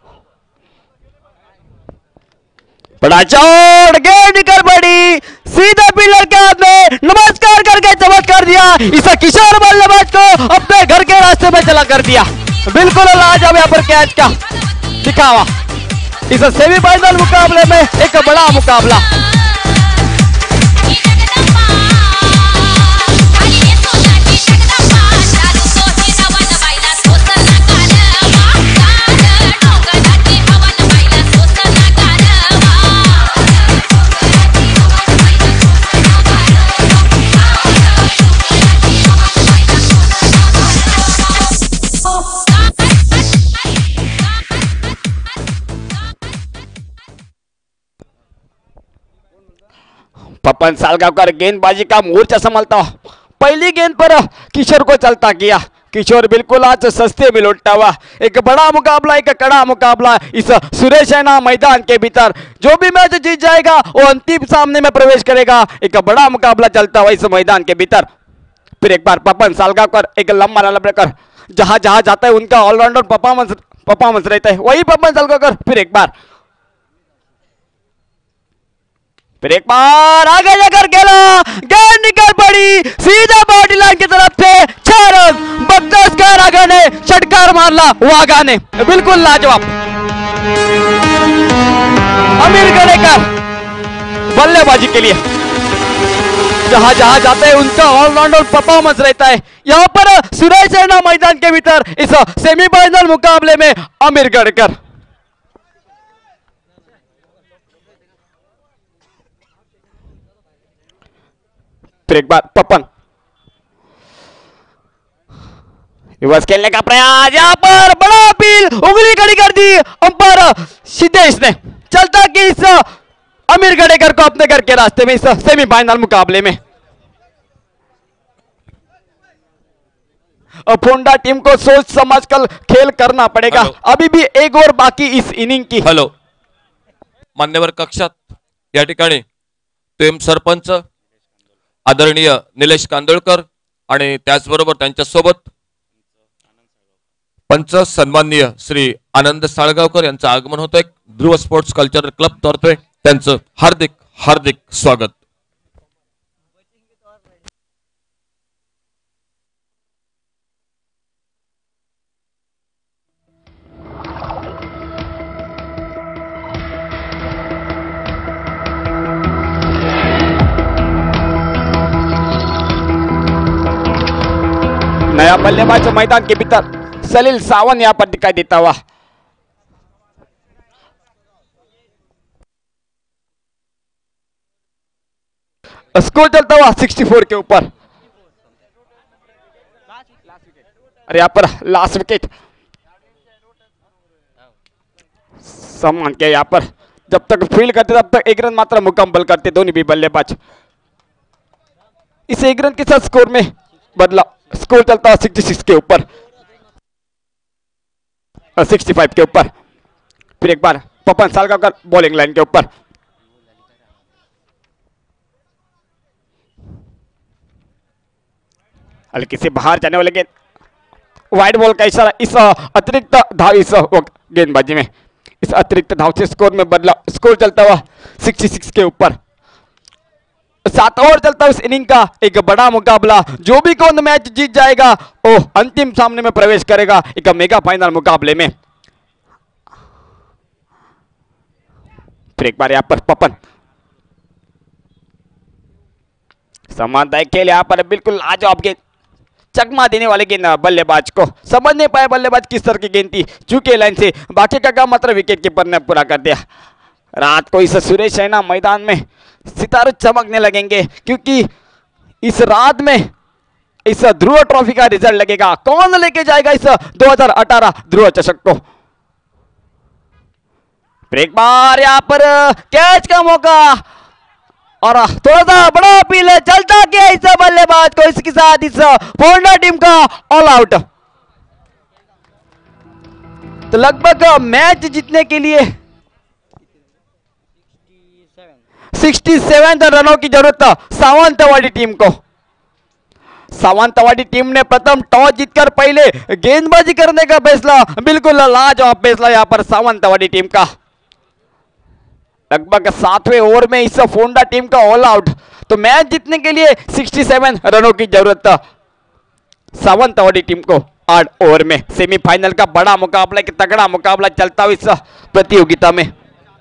बड़ा चौड़ गेंद निकल पड़ी सीधे पिलर के हाथ में, नमस्कार करके चमत्कार दिया। इसे किशोर बल्लेबाज को अपने घर के रास्ते में चला कर दिया। बिल्कुल लाजवाब यहाँ पर कैच का दिखावा। इस सेमीफाइनल मुकाबले में एक बड़ा मुकाबला। पपन सालगावकर गेंदबाजी का मोर्चा संभालता, पहली गेंद पर किशोर को चलता किया। किशोर बिल्कुल आज सस्ते में लौटता हुआ। एक बड़ा मुकाबला, एक कड़ा मुकाबला इस सुरेश रैना मैदान के भीतर। जो भी मैच जीत जाएगा वो अंतिम सामने में प्रवेश करेगा। एक बड़ा मुकाबला चलता हुआ इस मैदान के भीतर। फिर एक बार पपन सालगावकर एक लंबा रन लेकर जहां जहां जाता है उनका ऑलराउंडर परफॉर्मेंस परफॉर्मेंस रहता है, वही पपन सालगावकर। फिर एक बार फिर एक बार आगे जाकर खेला, गेंद निकल पड़ी सीधा बॉडी लाइन की तरफ से। छह रन बख्तर आगा ने षटकार मारला वागा ने, बिल्कुल लाजवाब। अमीर गडेकर बल्लेबाजी के लिए जहां जहां जाते हैं उनका ऑलराउंडर परफॉर्मेंस रहता है। यहां पर सुरेश रैना मैदान के भीतर इस सेमीफाइनल मुकाबले में अमीर गडेकर। फिर एक बार पपन रिवर्स खेलने का प्रयास, यहां पर बड़ा अपील, उंगली खड़ी कर दी अंपायर सिद्धेश ने। चलता कि इस अमीर गडेकर को अपने घर के रास्ते में इस सेमीफाइनल मुकाबले में। फोंडा टीम को सोच समझ कर खेल करना पड़ेगा। अभी भी एक और बाकी इस इनिंग की। हॅलो मान्यवर कक्षात या ठिकाणी टीम सरपंच आदरणीय निलेश कांदोळकर आणि त्याचबरोबर त्यांच्यासोबत पंच सन्माननीय श्री आनंद साळगावकर यांचं आगमन होतंय। ध्रुव स्पोर्ट्स कल्चरल क्लब तर्फे त्यांचं हार्दिक हार्दिक स्वागत। नया बल्लेबाज मैदान के भीतर सलील सावन यहां पर दिखाई देता हुआ। स्कोर चलता हुआ चौंसठ के ऊपर। अरे यहां पर लास्ट विकेट सम्मान किया यहाँ पर, जब तक फील्ड करते तब तक एक रन मात्र मुकम्मल करते दोनों भी बल्लेबाज। इस एक रन के साथ स्कोर में बदला, स्कोर चलता है सिक्सटी सिक्स के ऊपर, सिक्सटी फाइव के ऊपर। फिर एक बार पपन सालगावकर बॉलिंग लाइन के ऊपर, हल्की से बाहर जाने वाले गेंद, वाइड बॉल का इशारा। इस अतिरिक्त धाव इस गेंदबाजी में, इस अतिरिक्त धाव से स्कोर में बदला, स्कोर चलता हुआ सिक्सटी सिक्स के ऊपर। सात ओवर चलता है इस इनिंग का, एक बड़ा मुकाबला। जो भी कौन मैच जीत जाएगा वो अंतिम सामने में प्रवेश करेगा एक मेगा फाइनल मुकाबले में। फिर एक बार यहां पर पपन, समानदायक खेल यहां पर, बिल्कुल लाजवाब गेंद, चकमा देने वाले गेंद बल्लेबाज को। समझ नहीं पाए बल्लेबाज किस तरह की गेंद थी, चूके लाइन से, बाकी का काम मात्र विकेट कीपर ने पूरा कर दिया। रात को इस सुरेश रैना मैदान में सितारे चमकने लगेंगे, क्योंकि इस रात में इस ध्रुव ट्रॉफी का रिजल्ट लगेगा। कौन लेके जाएगा इस दो हज़ार अठारह ध्रुव चषक को। एक बार यहां पर कैच का मौका, और थोड़ा सा बड़ा अपील है, चलता क्या इस बल्लेबाज को, इसके साथ इस फोंडा टीम का ऑल आउट। तो लगभग मैच जीतने के लिए सड़सठ रनों की जरूरत सावंतवाड़ी टीम को। सावंतवाड़ी टीम ने प्रथम टॉस जीतकर पहले गेंदबाजी करने का फैसला, बिल्कुल लाजवाब फैसला यहां पर सावंतवाड़ी टीम का। लगभग सातवें ओवर में इस फोंडा टीम का ऑल आउट। तो मैच जीतने के लिए सड़सठ रनों की जरूरत सावंतवाड़ी टीम को। आठ ओवर में सेमीफाइनल का बड़ा मुकाबला, एक तगड़ा मुकाबला चलता हुआ इस प्रतियोगिता में।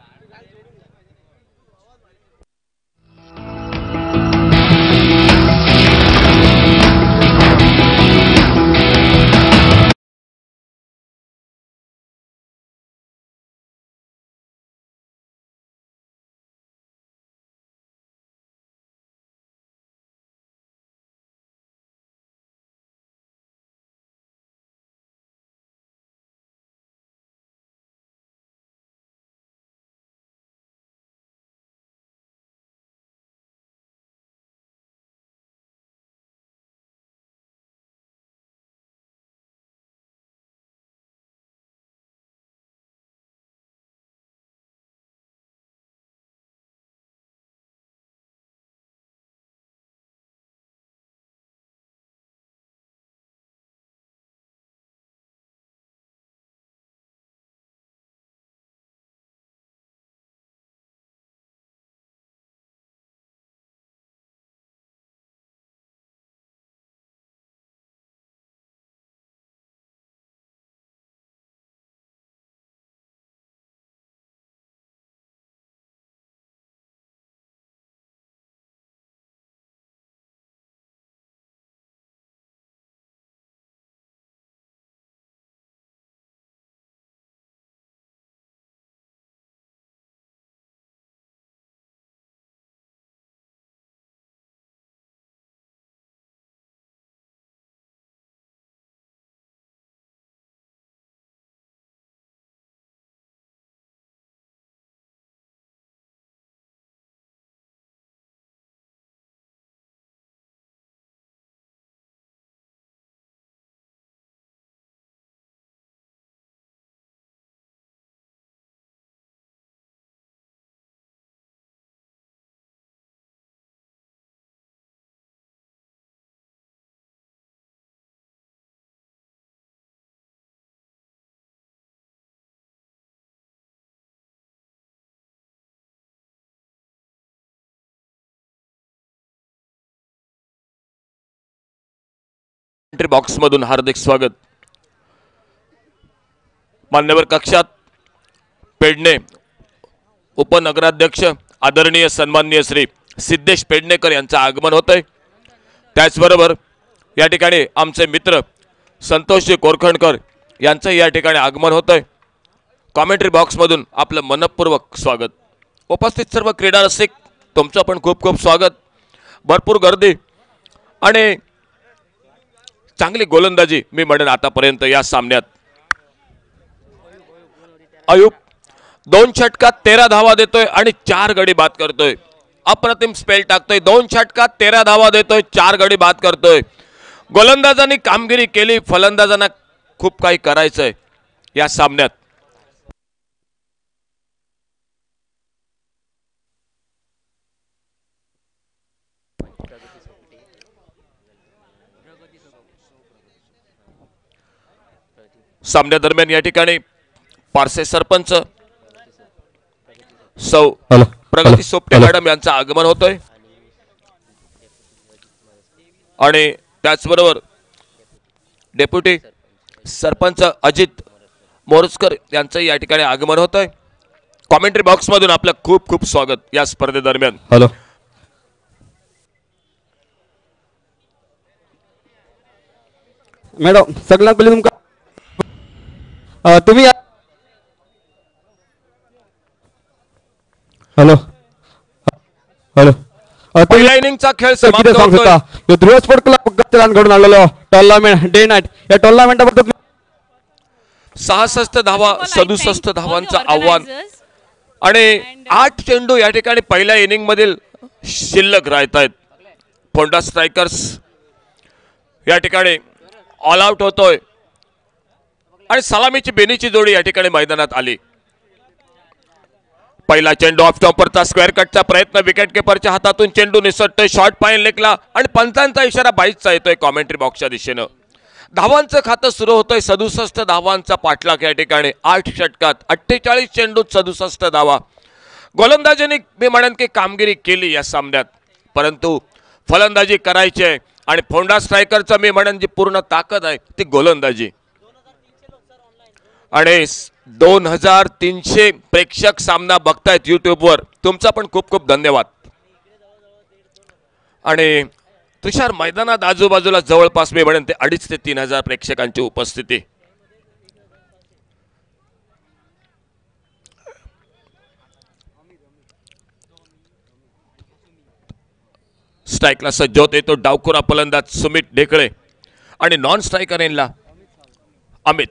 एंट्री बॉक्स मधून हार्दिक स्वागत। मान्यवर कक्षात पेडणे उपनगराध्यक्ष आदरणीय सन्माननीय श्री सिद्धेश पेडणेकर यांचं आगमन होतंय। त्याचबरोबर या ठिकाणी आमचे मित्र संतोषजी कोरखंडकर यांचं या ठिकाणी आगमन होतंय। कॉमेंट्री बॉक्स मधून आपलं मनपूर्वक स्वागत। उपस्थित सर्व क्रीडा रसिक तुमचं पण खूप खूप स्वागत। भरपूर गर्दी आणि चांगली गोलंदाजी मी म्हणेन आतापर्यंत या सामन्यात। अयूब दोन षटकात तेरा धावा देतोय आणि चार गडी बाद करतोय. अप्रतिम स्पेल टाकतोय. दोन षटकात तेरा धावा देतोय, चार गडी बाद करतोय. गोलंदाजांनी कामगिरी केली, फलंदाजांना खूप काही करायचंय या सामन्यात. सामन्यादरम्यान या ठिकाणी पारसे सरपंच सौ प्रगती सोपटे मॅडम यांचं आगमन होतोय आणि त्याचबरोबर डेप्युटी सरपंच अजित मोरजकर यांचं या ठिकाणी आगमन होतंय. कॉमेंट्री बॉक्स मधून आपलं खूप खूप स्वागत या स्पर्धेदरम्यान. हॅलो मॅडम सगळ्यांना पहिले तुमका तुम्ही हॅलो हॅलो पहिल्या इनिंगचा खेळ समाप्त होतोय. ध्रुव स्पोर्ट क्लब घडून आलेलो टोर्नामेंट डे नाईट या टोर्नामेंटबद्दल सहासष्ट धावा सदुसष्ट धावांचं आव्हान आणि आठ चेंडू या ठिकाणी पहिल्या इनिंग मधील शिल्लक राहत आहेत. फोंडा स्ट्रायकर्स या ठिकाणी ऑल आउट होतोय आणि सलामीची बेनीची जोडी या ठिकाणी मैदानात आली. पहिला चेंडू ऑफ टॉपरचा स्क्वेअर कटचा प्रयत्न विकेट किपरच्या हातातून चेंडू निसटतोय. शॉर्ट पाईन लेगला आणि पंचांचा इशारा बाईसचा येतोय कॉमेंट्री बॉक्सच्या दिशेनं. धावांचं खातं सुरू होतोय. सदुसष्ट धावांचा पाठलाग या ठिकाणी आठ षटकात अठ्ठेचाळीस चेंडूत सदुसष्ट धावा. गोलंदाजीने मी म्हणेन की कामगिरी केली या सामन्यात, परंतु फलंदाजी करायची आहे आणि फोंडा स्ट्रायकरचं मी म्हणेन जी पूर्ण ताकद आहे ती गोलंदाजी. आणि दोन हजार तीनशे प्रेक्षक सामना बघतायत युट्यूबवर, तुमचा पण खूप खूप धन्यवाद. आणि तुषार मैदानात आजूबाजूला जवळपास मी म्हणेन ते अडीच ते तीन हजार प्रेक्षकांची उपस्थिती. स्ट्राईकला सज्ज होते तो डावखुरा फलंदाज सुमित ढेकळे आणि नॉन स्ट्रायकर यांना अमित.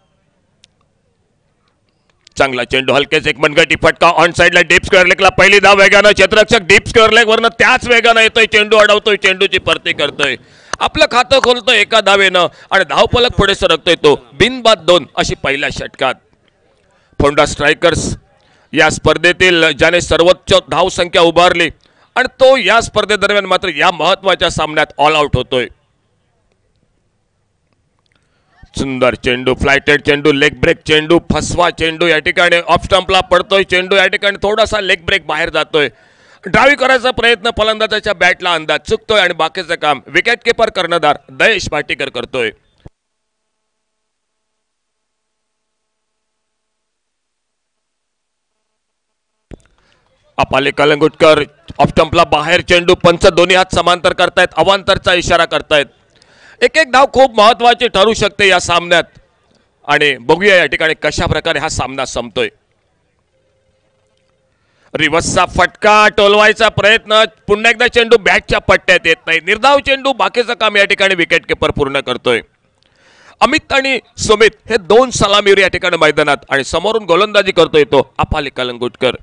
चांगला चेंडू हलकेच एक मनगटी फटका ऑन साइडला डीप स्क्वेअर लेगला पहिली धाव वेगानं क्षेत्ररक्षक डीप स्क्वेअर लेग वरनं त्याच वेगानं येतोय. चेंडू अडवतोय, चेंडूची परती करतोय, आपलं खातं खोलतोय एका धावेनं आणि धावफलक पुढे सरकतोय तो. बिनबाद दोन अशी पहिल्या षटकात. फोंडा स्ट्रायकर्स या स्पर्धेतील ज्याने सर्वोच्च धाव संख्या उभारली आणि तो या स्पर्धेदरम्यान मात्र या महत्वाच्या सामन्यात ऑल आउट होतोय. सुंदर चेंडू, फ्लायटेड चेंडू, लेग ब्रेक चेंडू, फसवा चेंडू या ठिकाणी ऑफ स्टंपला पडतोय. चेंडू या ठिकाणी थोडासा लेग ब्रेक बाहेर जातोय. ड्राईव्ह करायचा प्रयत्न फलंदाजाच्या बॅटला अंदाज चुकतोय आणि बाकीचं काम विकेट किपर कर्णधार दयेश भाटीकर करतोय. अपाले कलंगुटकर ऑफ स्टंपला बाहेर चेंडू, पंच दोन्ही हात समांतर करतायत, अवांतरचा इशारा करतायत. एक एक धाव खूप महत्वाची ठरू शकते या सामन्यात आणि बघूया या ठिकाणी कशा प्रकारे हा सामना संपतोय. रिव्हर्सचा फटका, टोलवायचा प्रयत्न, पुन्हा एकदा चेंडू बॅटच्या पट्ट्यात येत नाही. निर्धाव चेंडू, बाकीचं काम या ठिकाणी विकेट किपर पूर्ण करतोय. अमित आणि सुमित हे दोन सलामीवर या ठिकाणी मैदानात आणि समोरून गोलंदाजी करतोय तो अपाले कलंगुटकर.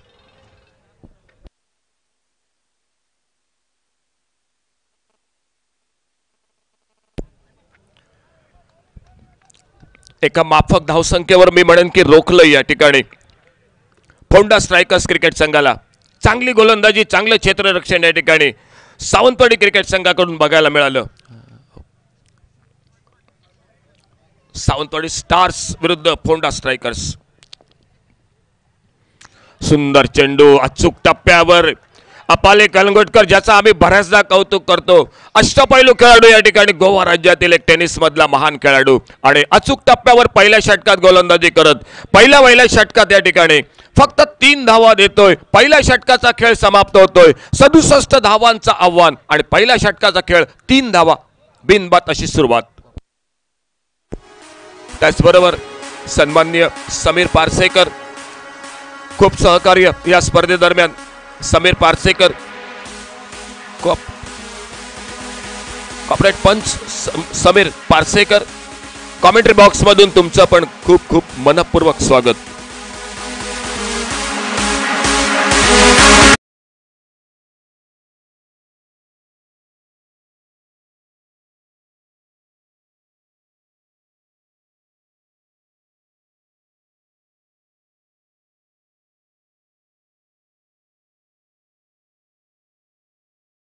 एका माफक धावसंख्येवर मी म्हणेन की रोखलं या ठिकाणी फोंडा स्ट्रायकर्स क्रिकेट संघाला. चांगली गोलंदाजी, चांगलं क्षेत्ररक्षण या ठिकाणी सावंतवाडी क्रिकेट संघाकडून बघायला मिळालं. सावंतवाडी स्टार्स विरुद्ध फोंडा स्ट्रायकर्स. सुंदर चेंडू अचूक टप्प्यावर. अपाले कलंगुटकर ज्याचा आम्ही बऱ्याचदा कौतुक करतो, अष्टपैलू खेळाडू या ठिकाणी गोवा राज्यातील एक टेनिस मधला महान खेळाडू आणि अचूक टप्प्यावर पहिल्या षटकात गोलंदाजी करत पहिल्या पहिल्या षटकात या ठिकाणी फक्त तीन धावा देतोय. पहिल्या षटकाचा खेळ समाप्त होतोय. सदुसष्ट धावांचं आव्हान आणि पहिल्या षटकाचा खेळ तीन धावा बिनबाद अशी सुरुवात. त्याचबरोबर सन्माननीय समीर पारसेकर खूप सहकार्य या स्पर्धेदरम्यान. समीर पारसेकर कॉर्पोरेट पंच समीर पारसेकर, कॉमेंट्री बॉक्स मधून तुमचं पण खूप खूप मनपूर्वक स्वागत.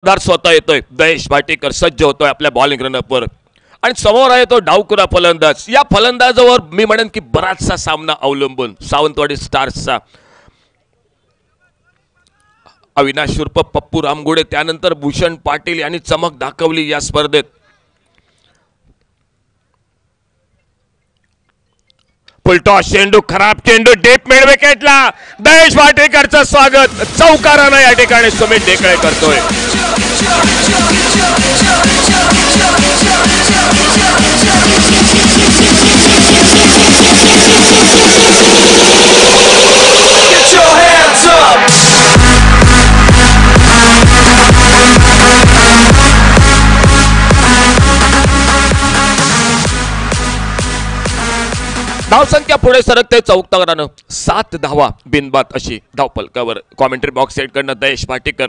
दार स्वतः येतोय. दयेश भाटीकर सज्ज होतोय आपल्या बॉलिंग रनअपवर आणि समोर आहे तो डावकुरा फलंदाज. या फलंदाजावर मी म्हणेन की बराचसा सामना अवलंबून सावंतवाडी स्टार्सचा अविनाश उर्फ पप्पू रामगुडे, त्यानंतर भूषण पाटील यांनी चमक दाखवली या स्पर्धेत. फुलटॉस चेंडू, खराब चेंडू, डेप मिड विकेटला. दयेश भाटेकरचं स्वागत चौकारानं या ठिकाणी सुमित ढेकळे करतोय. Get your hands up! धावसंख्या पुढे सरकते चौकारानं. सात धावा बिनबाद अशी धावपलकावर. कॉमेंट्री बॉक्स सेट कडनं दयेश भाटीकर.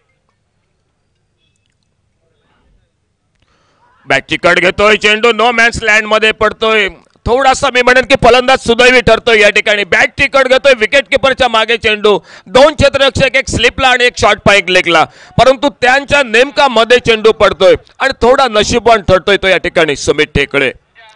बॅटची कट घेतोय, चेंडू नो मॅन्स लँड मध्ये पडतोय. थोडासा मी म्हणेन की फलंदाज सुदैवी ठरतोय या ठिकाणी. बॅटची कट घेतोय, विकेट किपरच्या मागे चेंडू. दोन क्षेत्ररक्षक, एक स्लिपला आणि एक शॉर्ट पाईक लेगला, परंतु त्यांच्या नेमका मध्ये चेंडू पडतोय आणि थोडा नशीबवान ठरतोय तो या ठिकाणी सुमित ढेकळे.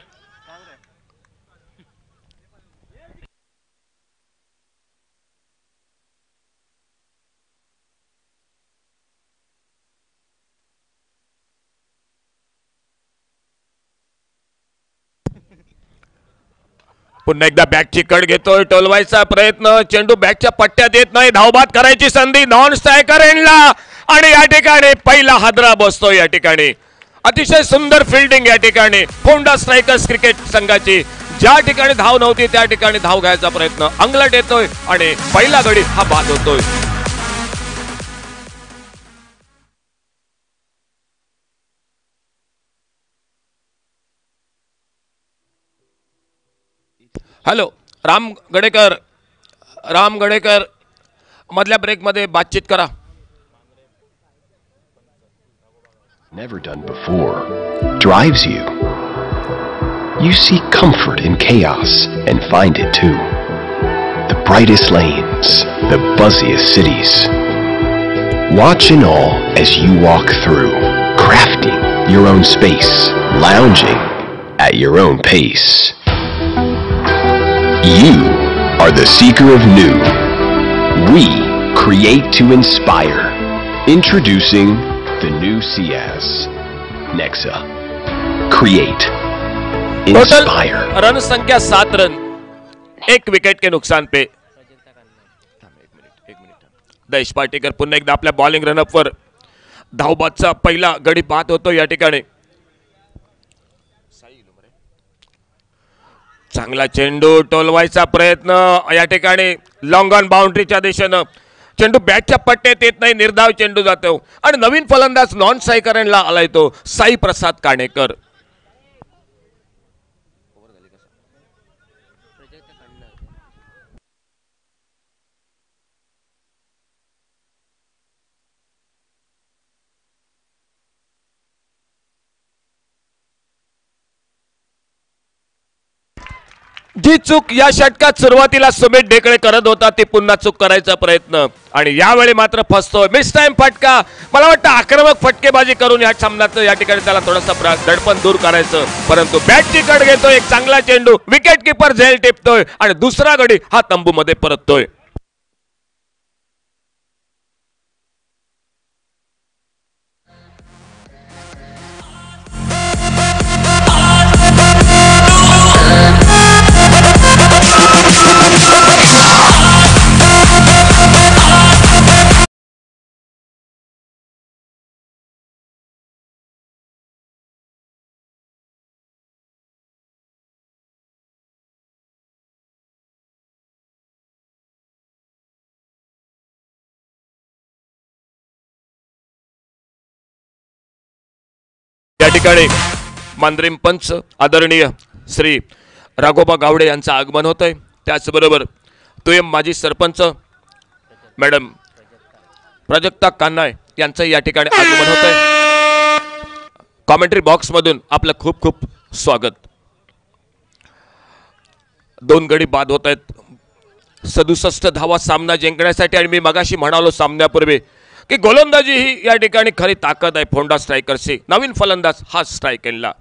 पुन्हा एकदा बॅटची कट घेतोय, टोलवायचा प्रयत्न, चेंडू बॅटच्या पट्ट्यात येत नाही. धावबाद करायची संधी नॉन स्ट्रायकर एंडला आणि या ठिकाणी पहिला हादरा बसतोय या ठिकाणी. अतिशय सुंदर फिल्डिंग या ठिकाणी फोंडा स्ट्रायकर्स क्रिकेट संघाची. ज्या ठिकाणी धाव नव्हती त्या ठिकाणी धाव घ्यायचा प्रयत्न, अंगलट येतोय आणि पहिला गडी हा बाद होतोय. हॅलो राम गडेकर, राम गडेकर मधल्या ब्रेक मध्ये बातचीत करा. Never done before drives you. You seek comfort in chaos and find it too. The brightest lanes, the buzziest cities. Watch in awe as you walk through, crafting your own space, lounging at your own pace. You are the seeker of new. We create to inspire. Introducing the new Ciaz. Nexa. Create. Inspire. Total run संख्या सात run, एक wicket के नुकसान पे. दयेश पाटेकर पुन्हा एकदा आपल्या bowling रनअपवर. धावबादचा पहिला गडी बाद होतो या ठिकाणी. चांगला चेंडू, टोलवायचा प्रयत्न या ठिकाणी लॉंग ऑन बाउंड्रीच्या दिशेनं. चेंडू बॅटच्या पट्ट्यात येत नाही, निर्धाव चेंडू जातो आणि नवीन फलंदाज नॉन स्ट्रायकरला आलाय तो साई प्रसाद काणेकर. जी चूक या षटकात सुरुवातीला सुमित ढेकळे करत होता ती पुन्हा चूक करायचा प्रयत्न आणि यावेळी मात्र फसतोय. मिस टाइम फटका. मला वाटतं आक्रमक फटकेबाजी करून या सामन्याचं या ठिकाणी त्याला थोडासा दडपण दूर करायचं, परंतु बॅटची कट घेतोय, एक चांगला चेंडू, विकेट किपर झेल टिपतोय आणि दुसरा गडी हा तंबू मध्ये परततोय. या ठिकाणी मांद्रीम पंच आदरणीय श्री राघोबा गावडे यांचं आगमन होत आहे. त्याचबरोबर तुयम माजी सरपंच मॅडम प्राजक्ता कान्हाय यांचं या ठिकाणी आगमन होत आहे. कॉमेंट्री बॉक्स मधून आपलं खूप खूप स्वागत. दोन गडी बाद होत आहेत. सदुसष्ट धावा सामना जिंकण्यासाठी आणि मी मगाशी म्हणालो सामन्यापूर्वी की गोलंदाजी ही या ठिकाणी खरी ताकद आहे फोंडा स्ट्रायकर्सची. नवीन फलंदाज हा स्ट्राईक एंडला.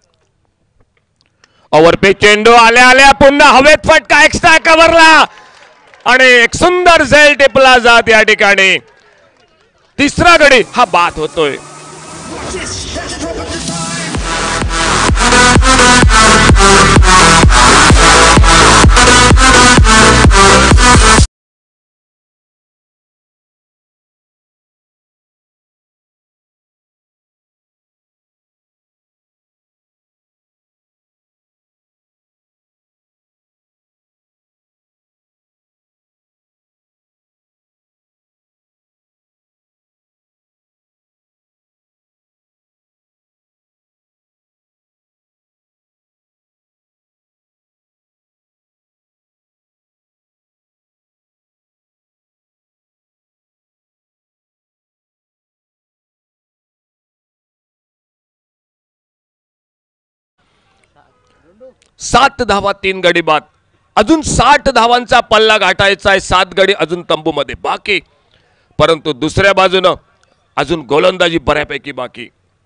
ओव्हरपे चेंडू आल्या आल्या पुन्हा हवेत फटका एक्स्ट्रा कव्हरला आणि एक सुंदर झेल टिपला जात या ठिकाणी. तिसरा गडी हा बाद होतोय. सात धावा तीन गडी बाद. अजून साठ धावांचा पल्ला गाठायचा आहे. सात गडी अजून तंबूमध्ये बाकी, परंतु दुसऱ्या बाजूनं अजून गोलंदाजी बऱ्यापैकी बाकी.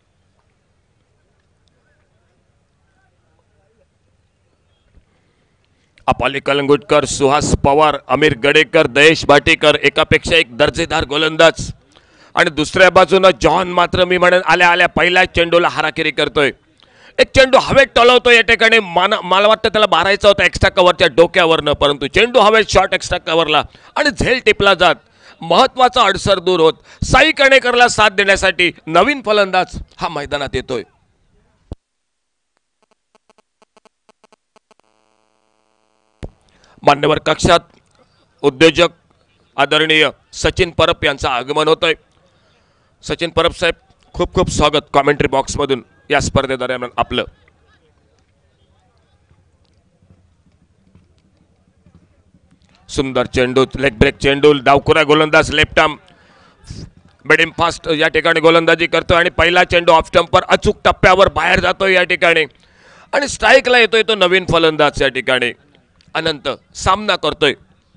अपाली कलंगुटकर, सुहास पवार, अमीर गडेकर, दयेश भाटीकर एकापेक्षा एक दर्जेदार गोलंदाज. आणि दुसऱ्या बाजूनं जॉन मात्र मी म्हणेन आल्या आल्या पहिल्या चेंडूला हाराकिरी करतोय. एक चेंडू हवेत टोलवतो या ठिकाणी. मला वाटतं त्याला मारायचा होता एक्स्ट्रा कव्हरच्या डोक्यावरनं, परंतु चेंडू हवेत शॉर्ट एक्स्ट्रा कव्हरला आणि झेल टिपला जात. महत्वाचा अडसर दूर होत. साई कणेकरला साथ देण्यासाठी नवीन फलंदाज हा मैदानात येतोय. मान्यवर कक्षात उद्योजक आदरणीय सचिन परब यांचं आगमन होतंय. सचिन परब साहेब खूप खूप स्वागत कॉमेंट्री बॉक्स मधून या स्पर्धेदरम्यान आपलं. सुंदर चेंडू, लेग ब्रेक चेंडू, डावखुरा गोलंदाज लेफ्ट आर्म मिडियम फास्ट या ठिकाणी गोलंदाजी करतोय आणि पहिला चेंडू ऑफ स्टंपवर अचूक टप्प्यावर बाहेर जातोय या ठिकाणी आणि स्ट्राईकला येतोय तो नवीन फलंदाज या ठिकाणी अनंत. सामना करतोय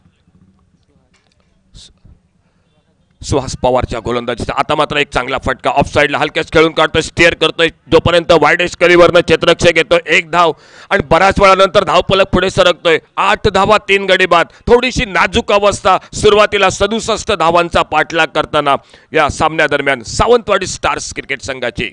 सुहास पवारच्या गोलंदाजीचा. आता मात्र एक चांगला फटका ऑफ साईडला हलक्याच खेळून काढतोय, स्टिअर करतोय जोपर्यंत वाईडेस्ट करीवरनं क्षेत्ररक्षक येतोय. एक धाव आणि बऱ्याच वेळानंतर धावपलक पुढे सरकतोय. आठ धावा तीन गडी बाद. थोडीशी नाजूक अवस्था सुरुवातीला सदुसष्ट धावांचा पाठलाग करताना या सामन्यादरम्यान सावंतवाडी स्टार्स क्रिकेट संघाची.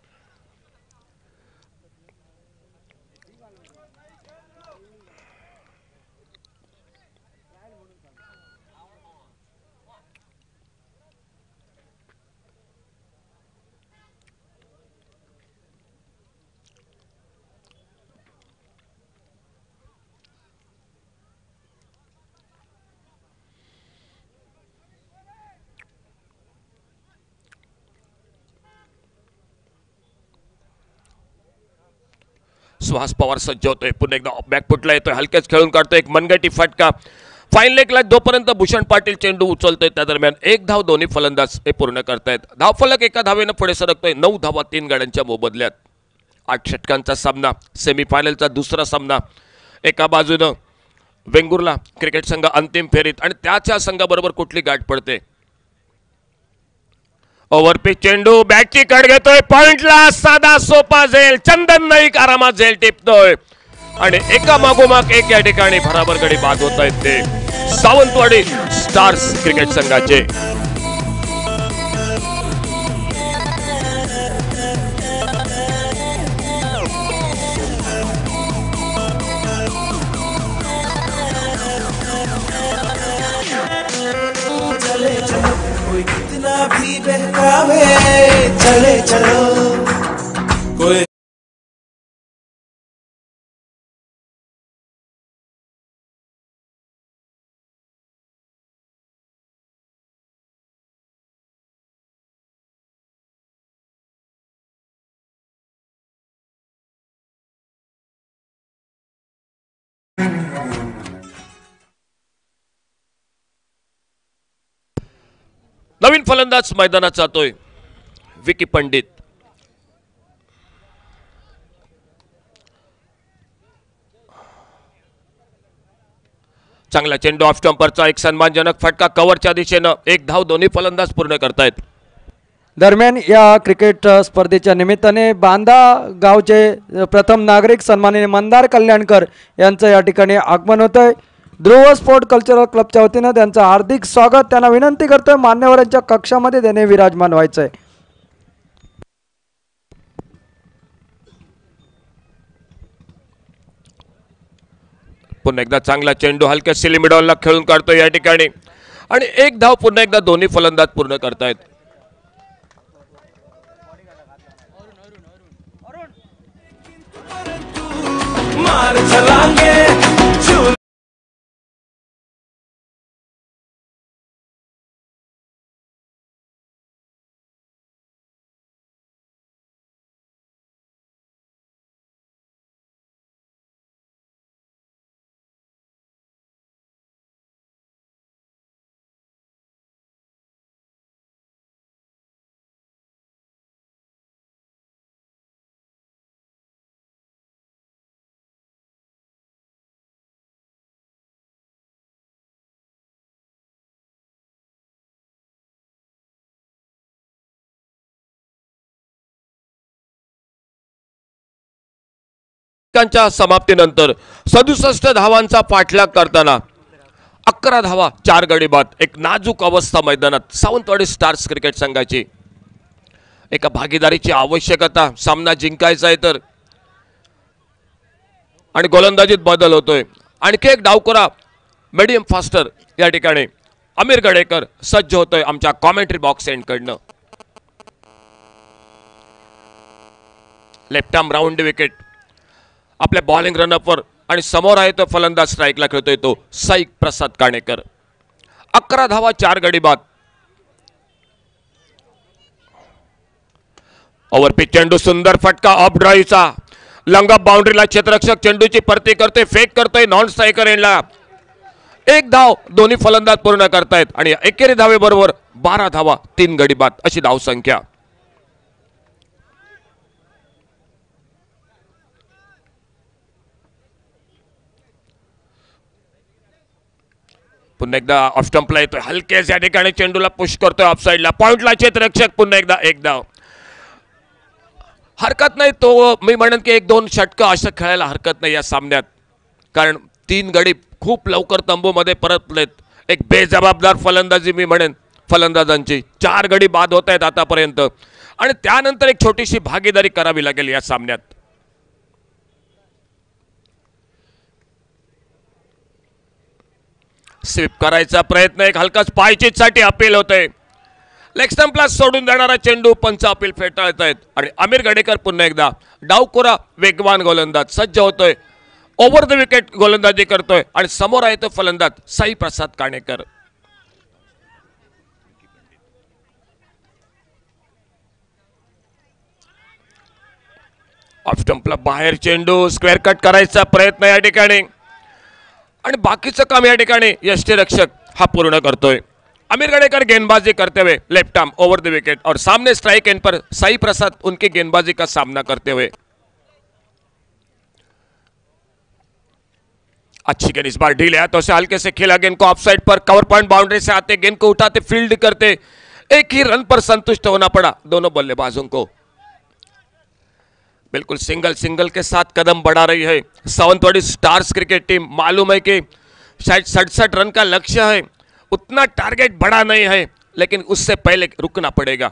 सुहास पवार सज्ज होतोय. पुन्हा एकदा बॅकफुटला येतोय, हलक्याच खेळून काढतोय. एक मनगटी फटका फाईन लेगला जोपर्यंत भूषण पाटील चेंडू उचलतोय त्या दरम्यान एक धाव दोन्ही फलंदाज हे पूर्ण करतायत. धावफलक एका धावेनं पुढे सरकतोय. नऊ धावा तीन गाड्यांच्या मोबदल्यात. आठ षटकांचा सामना, सेमीफायनलचा दुसरा सामना. एका बाजूनं वेंगुर्ला क्रिकेट संघ अंतिम फेरीत आणि त्याच्या संघाबरोबर कुठली गाठ पडते. ओव्हरपिच चेंडू बॅटची कड घेतोय, पॉइंटला साधा सोपा झेल. चंदन नाईक आरामात झेल टिपतोय आणि एका मागोमाग एक या ठिकाणी भराभर गडी बाद होत आहेत ते सावंतवाडी स्टार्स क्रिकेट संघाचे. कोई कितना भी बहकावे, चले चलो कोई नवीन फलंदाज मैदानात जातोय विकी पंडित. चांगला चेंडू ऑफ स्टंपरचा एक सन्मानजनक फटका कव्हरच्या दिशेनं एक धाव दोन्ही फलंदाज पूर्ण करतायत. दरम्यान या क्रिकेट स्पर्धेच्या निमित्ताने बांदा गावचे प्रथम नागरिक सन्माननीय मंदार कल्याणकर यांचं या ठिकाणी आगमन होत आहे. ध्रुव स्पोर्ट कल्चरल क्लबच्या वतीनं त्यांचं हार्दिक स्वागत. त्यांना विनंती करतोय मान्यवरांच्या कक्षामध्ये त्याने विराजमान व्हायचंय. पुन्हा एकदा चांगला चेंडू हलक्या सिलिमिडॉलला खेळून काढतो या ठिकाणी आणि एक धाव पुन्हा एकदा दोन्ही फलंदाज पूर्ण करतायत. मार चलांगे झूल च्या समाप्तीनंतर सदुसष्ट धावांचा पाठलाग करताना अकरा धावा चार गडी बाद एक नाजूक अवस्था मैदानात सावंतवाडी स्टार्स क्रिकेट संघाची. एका भागीदारीची आवश्यकता, सामना जिंकायचा आहे तर, आणि गोलंदाजीत बदल होतोय. आणखी एक डावखोरा मीडियम फास्टर या ठिकाणी अमीर गडेकर सज्ज होतोय आमच्या कॉमेंट्री बॉक्स एंड कडनं. लेफ्ट आर्म राऊंड विकेट आपल्या बॉलिंग रनअपवर आणि समोर आहे तो फलंदाज स्ट्राईकला खेळतोय तो साईक प्रसाद काणेकर. अकरा धावा चार गडी बाद. ओव्हरपिच चेंडू सुंदर फटका ऑफ ड्राईव्हचा लंगअप बाउंड्रीला क्षेत्ररक्षक चेंडूची परती करतोय, फेक करतोय नॉन स्ट्रायकर एंडला. एक धाव दोन्ही फलंदाज पूर्ण करतायत आणि एकेरी धावेबरोबर बारा धावा तीन गडी बाद अशी धाव संख्या. पुन्हा एकदा ऑफ स्टंपला येतोय हलकेच या ठिकाणी चेंडूला पुश करतोय ऑफ साईडला पॉइंटला क्षेत्ररक्षक. पुन्हा एकदा एक धाव. हरकत नाही तो, मी म्हणेन की एक दोन षटकं असं खेळायला हरकत नाही या सामन्यात, कारण तीन गडी खूप लवकर तंबूमध्ये परतलेत. एक बेजबाबदार फलंदाजी मी म्हणेन फलंदाजांची. चार गडी बाद होत आहेत आतापर्यंत आणि त्यानंतर एक छोटीशी भागीदारी करावी लागेल या सामन्यात. स्वीप करायचा प्रयत्न, एक हलकाच पायचीसाठी अपील होते. लेग स्टंपला सोडून देणारा चेंडू पंच अपील फेटाळत आहेत आणि अमीर गडेकर पुन्हा एकदा डावखोरा वेगवान गोलंदाज सज्ज होतोय. ओव्हर द विकेट गोलंदाजी करतोय आणि समोर आहे तो फलंदाज साई प्रसाद काणेकर. ऑफ स्टंपला बाहेर चेंडू, स्क्वेअर कट करायचा प्रयत्न या ठिकाणी आणि बाकीचं काम या ठिकाणी यष्टीरक्षक हा पूर्ण करतोय. अमीर गडेकर गेंदबाजी करते हुए left arm over the wicket और सामने स्ट्राइक एंड पर साई प्रसाद उनकी गेंदबाजी का सामना करते हुए. अच्छी गेंद इस बार ढील है तो से हल्के से खेला गेंद को ऑफ साइड पर, कवर पॉइंट बाउंड्री से आते गेंद को उठाते फील्ड करते, एक ही रन पर संतुष्ट होना पड़ा दोनों बल्लेबाजों को. बिल्कुल सिंगल सिंगल के साथ कदम बढ़ा रही है सावंतवाड़ी स्टार्स क्रिकेट टीम. मालूम है कि शायद सड़सठ रन का लक्ष्य है, उतना टारगेट बड़ा नहीं है, लेकिन उससे पहले रुकना पड़ेगा,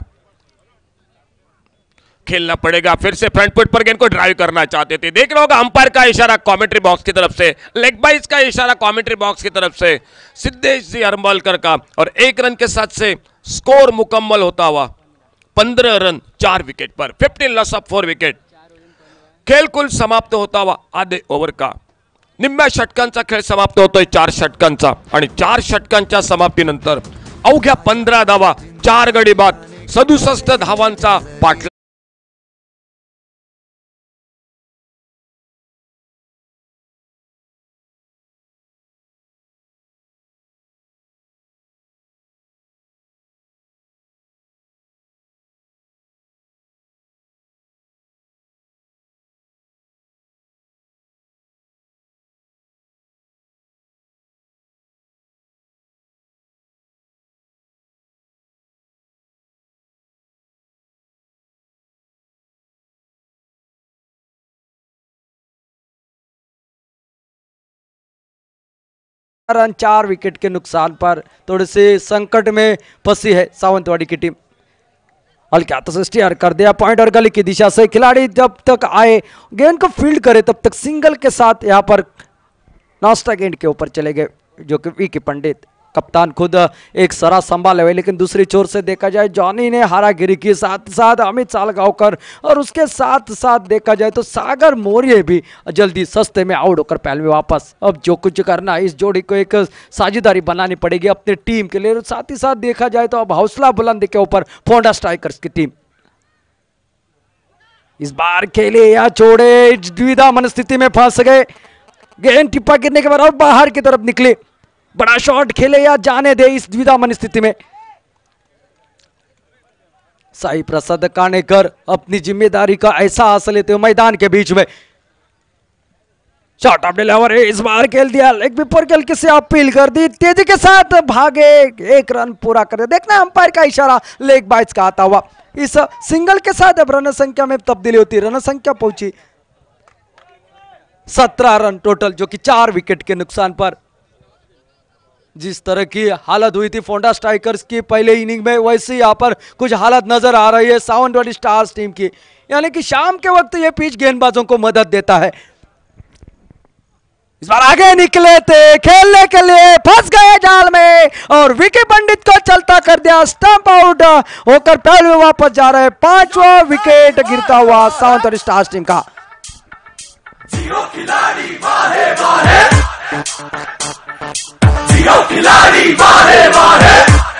खेलना पड़ेगा. फिर से फ्रंट फुट पर गेंद को ड्राइव करना चाहते थे. देख रहे होगा अंपायर का इशारा कमेंट्री बॉक्स की तरफ से, लेग बाइज का इशारा कमेंट्री बॉक्स की तरफ से सिद्धेश जी अरमवालकर का, और एक रन के साथ से स्कोर मुकम्मल होता हुआ पंद्रह रन चार विकेट पर, fifteen loss of four wicket. खेल कुल समाप्त होता हुआ आधे ओव्हर का. निम्म्या षटकांचा खेळ समाप्त होतोय चार षटकांचा आणि चार षटकांच्या समाप्तीनंतर अवघ्या पंधरा धावा चार गडी बाद सदुसष्ट धावांचा पाठलाग. रन चार विकेट के नुकसान पर थोड़े से संकट में फंसी है सावंतवाड़ी की टीम। हल्के हाथों से स्टीयर कर दिया पॉइंट और गली की दिशा से। खिलाड़ी जब तक आए गेंद को फील्ड करे तब तक सिंगल के साथ यहाँ पर नाश्ता गेंद के ऊपर चले गए, जो कि वी के पंडित कप्तान खुद एक सरा संभाले हुए। लेकिन दूसरी छोर से देखा जाए जॉनी ने हारागिरी की, साथ साथ अमित सालगांवकर और उसके साथ साथ देखा जाए तो सागर मौर्य भी जल्दी सस्ते में आउट होकर पहले में वापस। अब जो कुछ करना है इस जोड़ी को एक साझेदारी बनानी पड़ेगी अपने टीम के लिए। साथ ही साथ देखा जाए तो अब हौसला बुलंद के ऊपर फोंडा स्ट्राइकर्स की टीम इस बार खेले या छोड़े, द्विधा मनस्थिति में फंस गए। गेंद टिप्पा गिरने के बाद अब बाहर की तरफ निकले, बड़ा शॉट खेले या जाने दे इस द्विधा मनस्थिति में। साई प्रसाद कानेकर अपनी जिम्मेदारी का एहसास लेते हुए मैदान के बीच में शॉट ऑफ डिलीवर इस बार खेल दिया, लेग भी पर खेल किसे अपील कर दी, तेजी के साथ भागे, एक रन पूरा कर दिया। देखना अंपायर का इशारा लेग बाइट्स का आता हुआ। इस सिंगल के साथ अब रन संख्या में तब्दीली होती, रन संख्या पहुंची सत्रह रन टोटल, जो कि चार विकेट के नुकसान पर। जिस तरह की हालत हुई थी फोंडा स्ट्राइकर्स की पहले इनिंग में, वैसे यहाँ पर कुछ हालत नजर आ रही है सावंतवाड़ी स्टार्स टीम की। यानी कि शाम के वक्त ये पिच गेंदबाजों को मदद देता है। इस बार आगे निकले थे खेलने के लिए, फंस गए जाल में और विकी पंडित को चलता कर दिया। स्टंप आउट होकर पहले वापस जा रहे, पांचवा विकेट गिरता हुआ सावंतवाड़ी स्टार्स टीम का। जियो खिलाड़ी वाहे वाहे, जियो खिलाड़ी वाहे वाहे।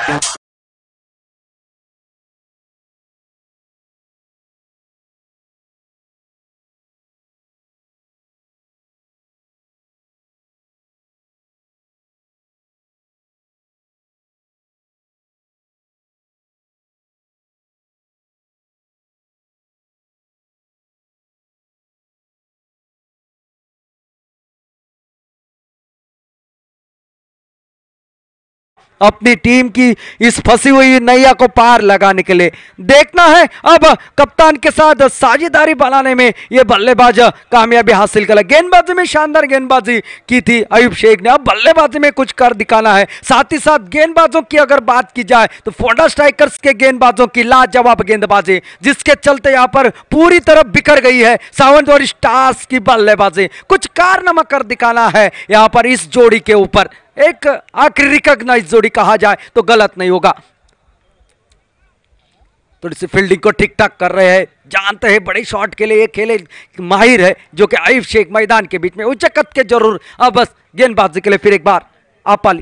अपनी टीम की इस फंसी हुई नैया को पार लगाने के लिए देखना है अब कप्तान के साथ साझेदारी बनाने में ये बल्लेबाज कामयाबी हासिल कर। गेंदबाजी में शानदार गेंदबाजी की थी अयूब शेख ने, अब बल्लेबाजी में कुछ कर दिखाना है। साथ ही साथ गेंदबाजों की अगर बात की जाए तो फोंडा स्ट्राइकर्स के गेंदबाजों की लाजवाब गेंदबाजी, जिसके चलते यहां पर पूरी तरफ बिखर गई है सावंतवाड़ी स्टार्स की बल्लेबाजी। कुछ कारनामा कर दिखाना है यहां पर इस जोड़ी के ऊपर। एक आखिरी रिकॉग्नाइज जोड़ी कहा जाए तो गलत नहीं होगा। थोड़ी सी फील्डिंग को ठीक ठाक कर रहे हैं, जानते हैं बड़े शॉट के लिए खेले माहिर है, जो कि आयुब शेख मैदान के बीच में उच्च कद के जरूर। अब बस गेंदबाजी के लिए फिर एक बार आपाली,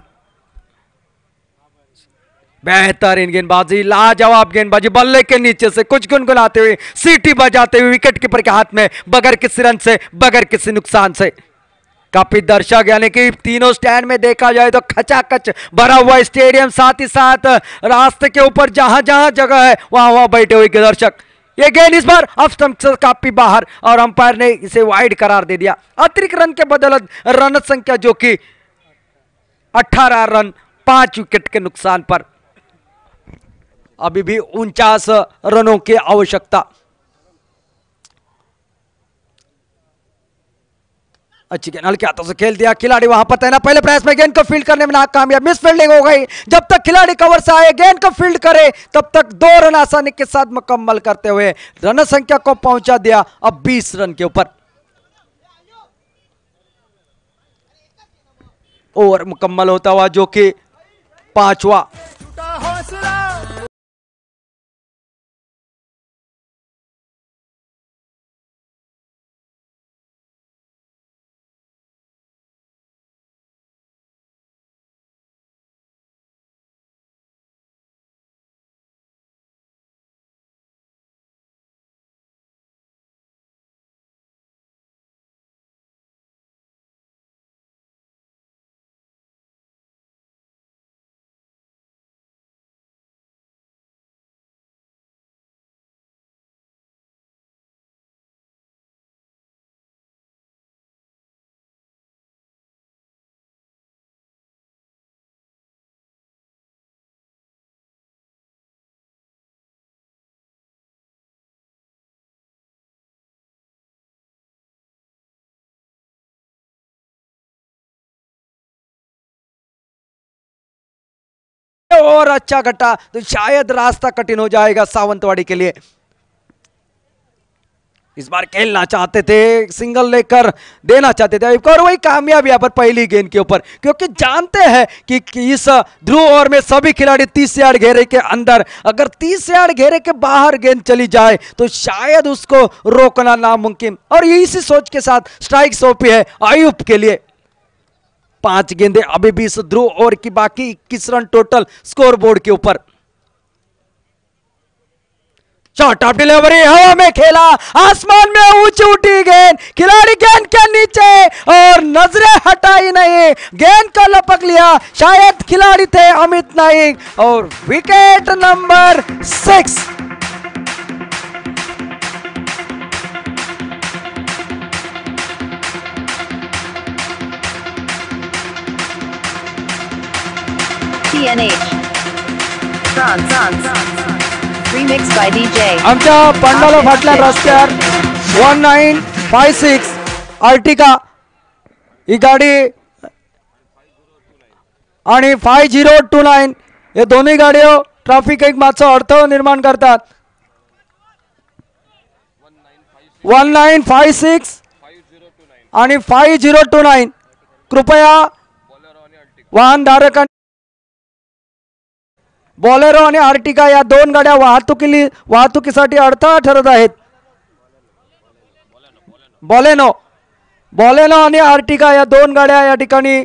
बेहतरीन गेंदबाजी, लाजवाब गेंदबाजी, बल्ले के नीचे से कुछ गुनगुनाते हुए, सीटी बजाते हुए विकेट कीपर के हाथ में, बगैर किसी रन से, बगैर किसी नुकसान से। काफी दर्शक यानी कि तीनों स्टैंड में देखा जाए तो खचाखच भरा हुआ स्टेडियम, साथ ही साथ रास्ते के ऊपर जहां जहां जगह है वहां वहां बैठे हुए दर्शक। ये गेंद इस बार ऑफ स्टंप से काफी बाहर और अंपायर ने इसे वाइड करार दे दिया। अतिरिक्त रन के बदौलत रन संख्या जो कि अठारह रन पांच विकेट के नुकसान पर। अभी भी उनचास रनों की आवश्यकता। अच्छी गेंद हल्के हाथों से खेल दिया, खिलाड़ी वहां पर तैनात, पहले प्रयास में गेंद को फील्ड करने में नाकामयाब, मिस फील्डिंग हो गई। जब तक खिलाड़ी कवर से आए गेंद को फील्ड करे तब तक दो रन आसानी के साथ मुकम्मल करते हुए रन संख्या को पहुंचा दिया अब बीस रन के ऊपर। ओवर मुकम्मल होता हुआ जो कि पांचवा और अच्छा कटा तो शायद रास्ता कठिन हो जाएगा सावंतवाड़ी के लिए। इस बार खेलना चाहते थे, सिंगल लेकर देना चाहते थे और वही कामयाब यहाँ पर पहली गेंद के ऊपर, क्योंकि जानते हैं कि, कि इस ध्रुव ओवर में सभी खिलाड़ी तीस यार्ड घेरे के अंदर, अगर तीस यार्ड घेरे के बाहर गेंद चली जाए तो शायद उसको रोकना नामुमकिन, और इसी सोच के साथ स्ट्राइक सौंपी है आयुब के लिए। पांच गेंदें अभी भी इस ध्रुव ओवर की बाकी, इक्कीस रन टोटल स्कोर बोर्ड के ऊपर। शॉट ऑफ डिलीवरी, हवा में खेला, आसमान में ऊंची उठी गेंद, खिलाड़ी गेंद के नीचे और नजरें हटाई नहीं, गेंद को लपक लिया, शायद खिलाड़ी थे अमित नाइक और wicket number six. T N H France, France. Remixed by D J. आमच्या पंडाला फाटल्या रस्त्यावर one nine five six Ertiga ही गाडी आणि फाय झिरो टू नाईन हे दोन्ही गाड्यो ट्रॅफिक एक मागचा अडथळा निर्माण करतात। वन नाईन फाय सिक्स आणि फाय झिरो टू नाईन कृपया वाहन धारक बॉलेरो आणि आर्टिका या दोन गाड्या वाहतुकीली वाहतुकीसाठी अडथळा ठरत आहेत। बॉलेनो बॉलेनो आणि आर्टिका या दोन गाड्या या ठिकाणी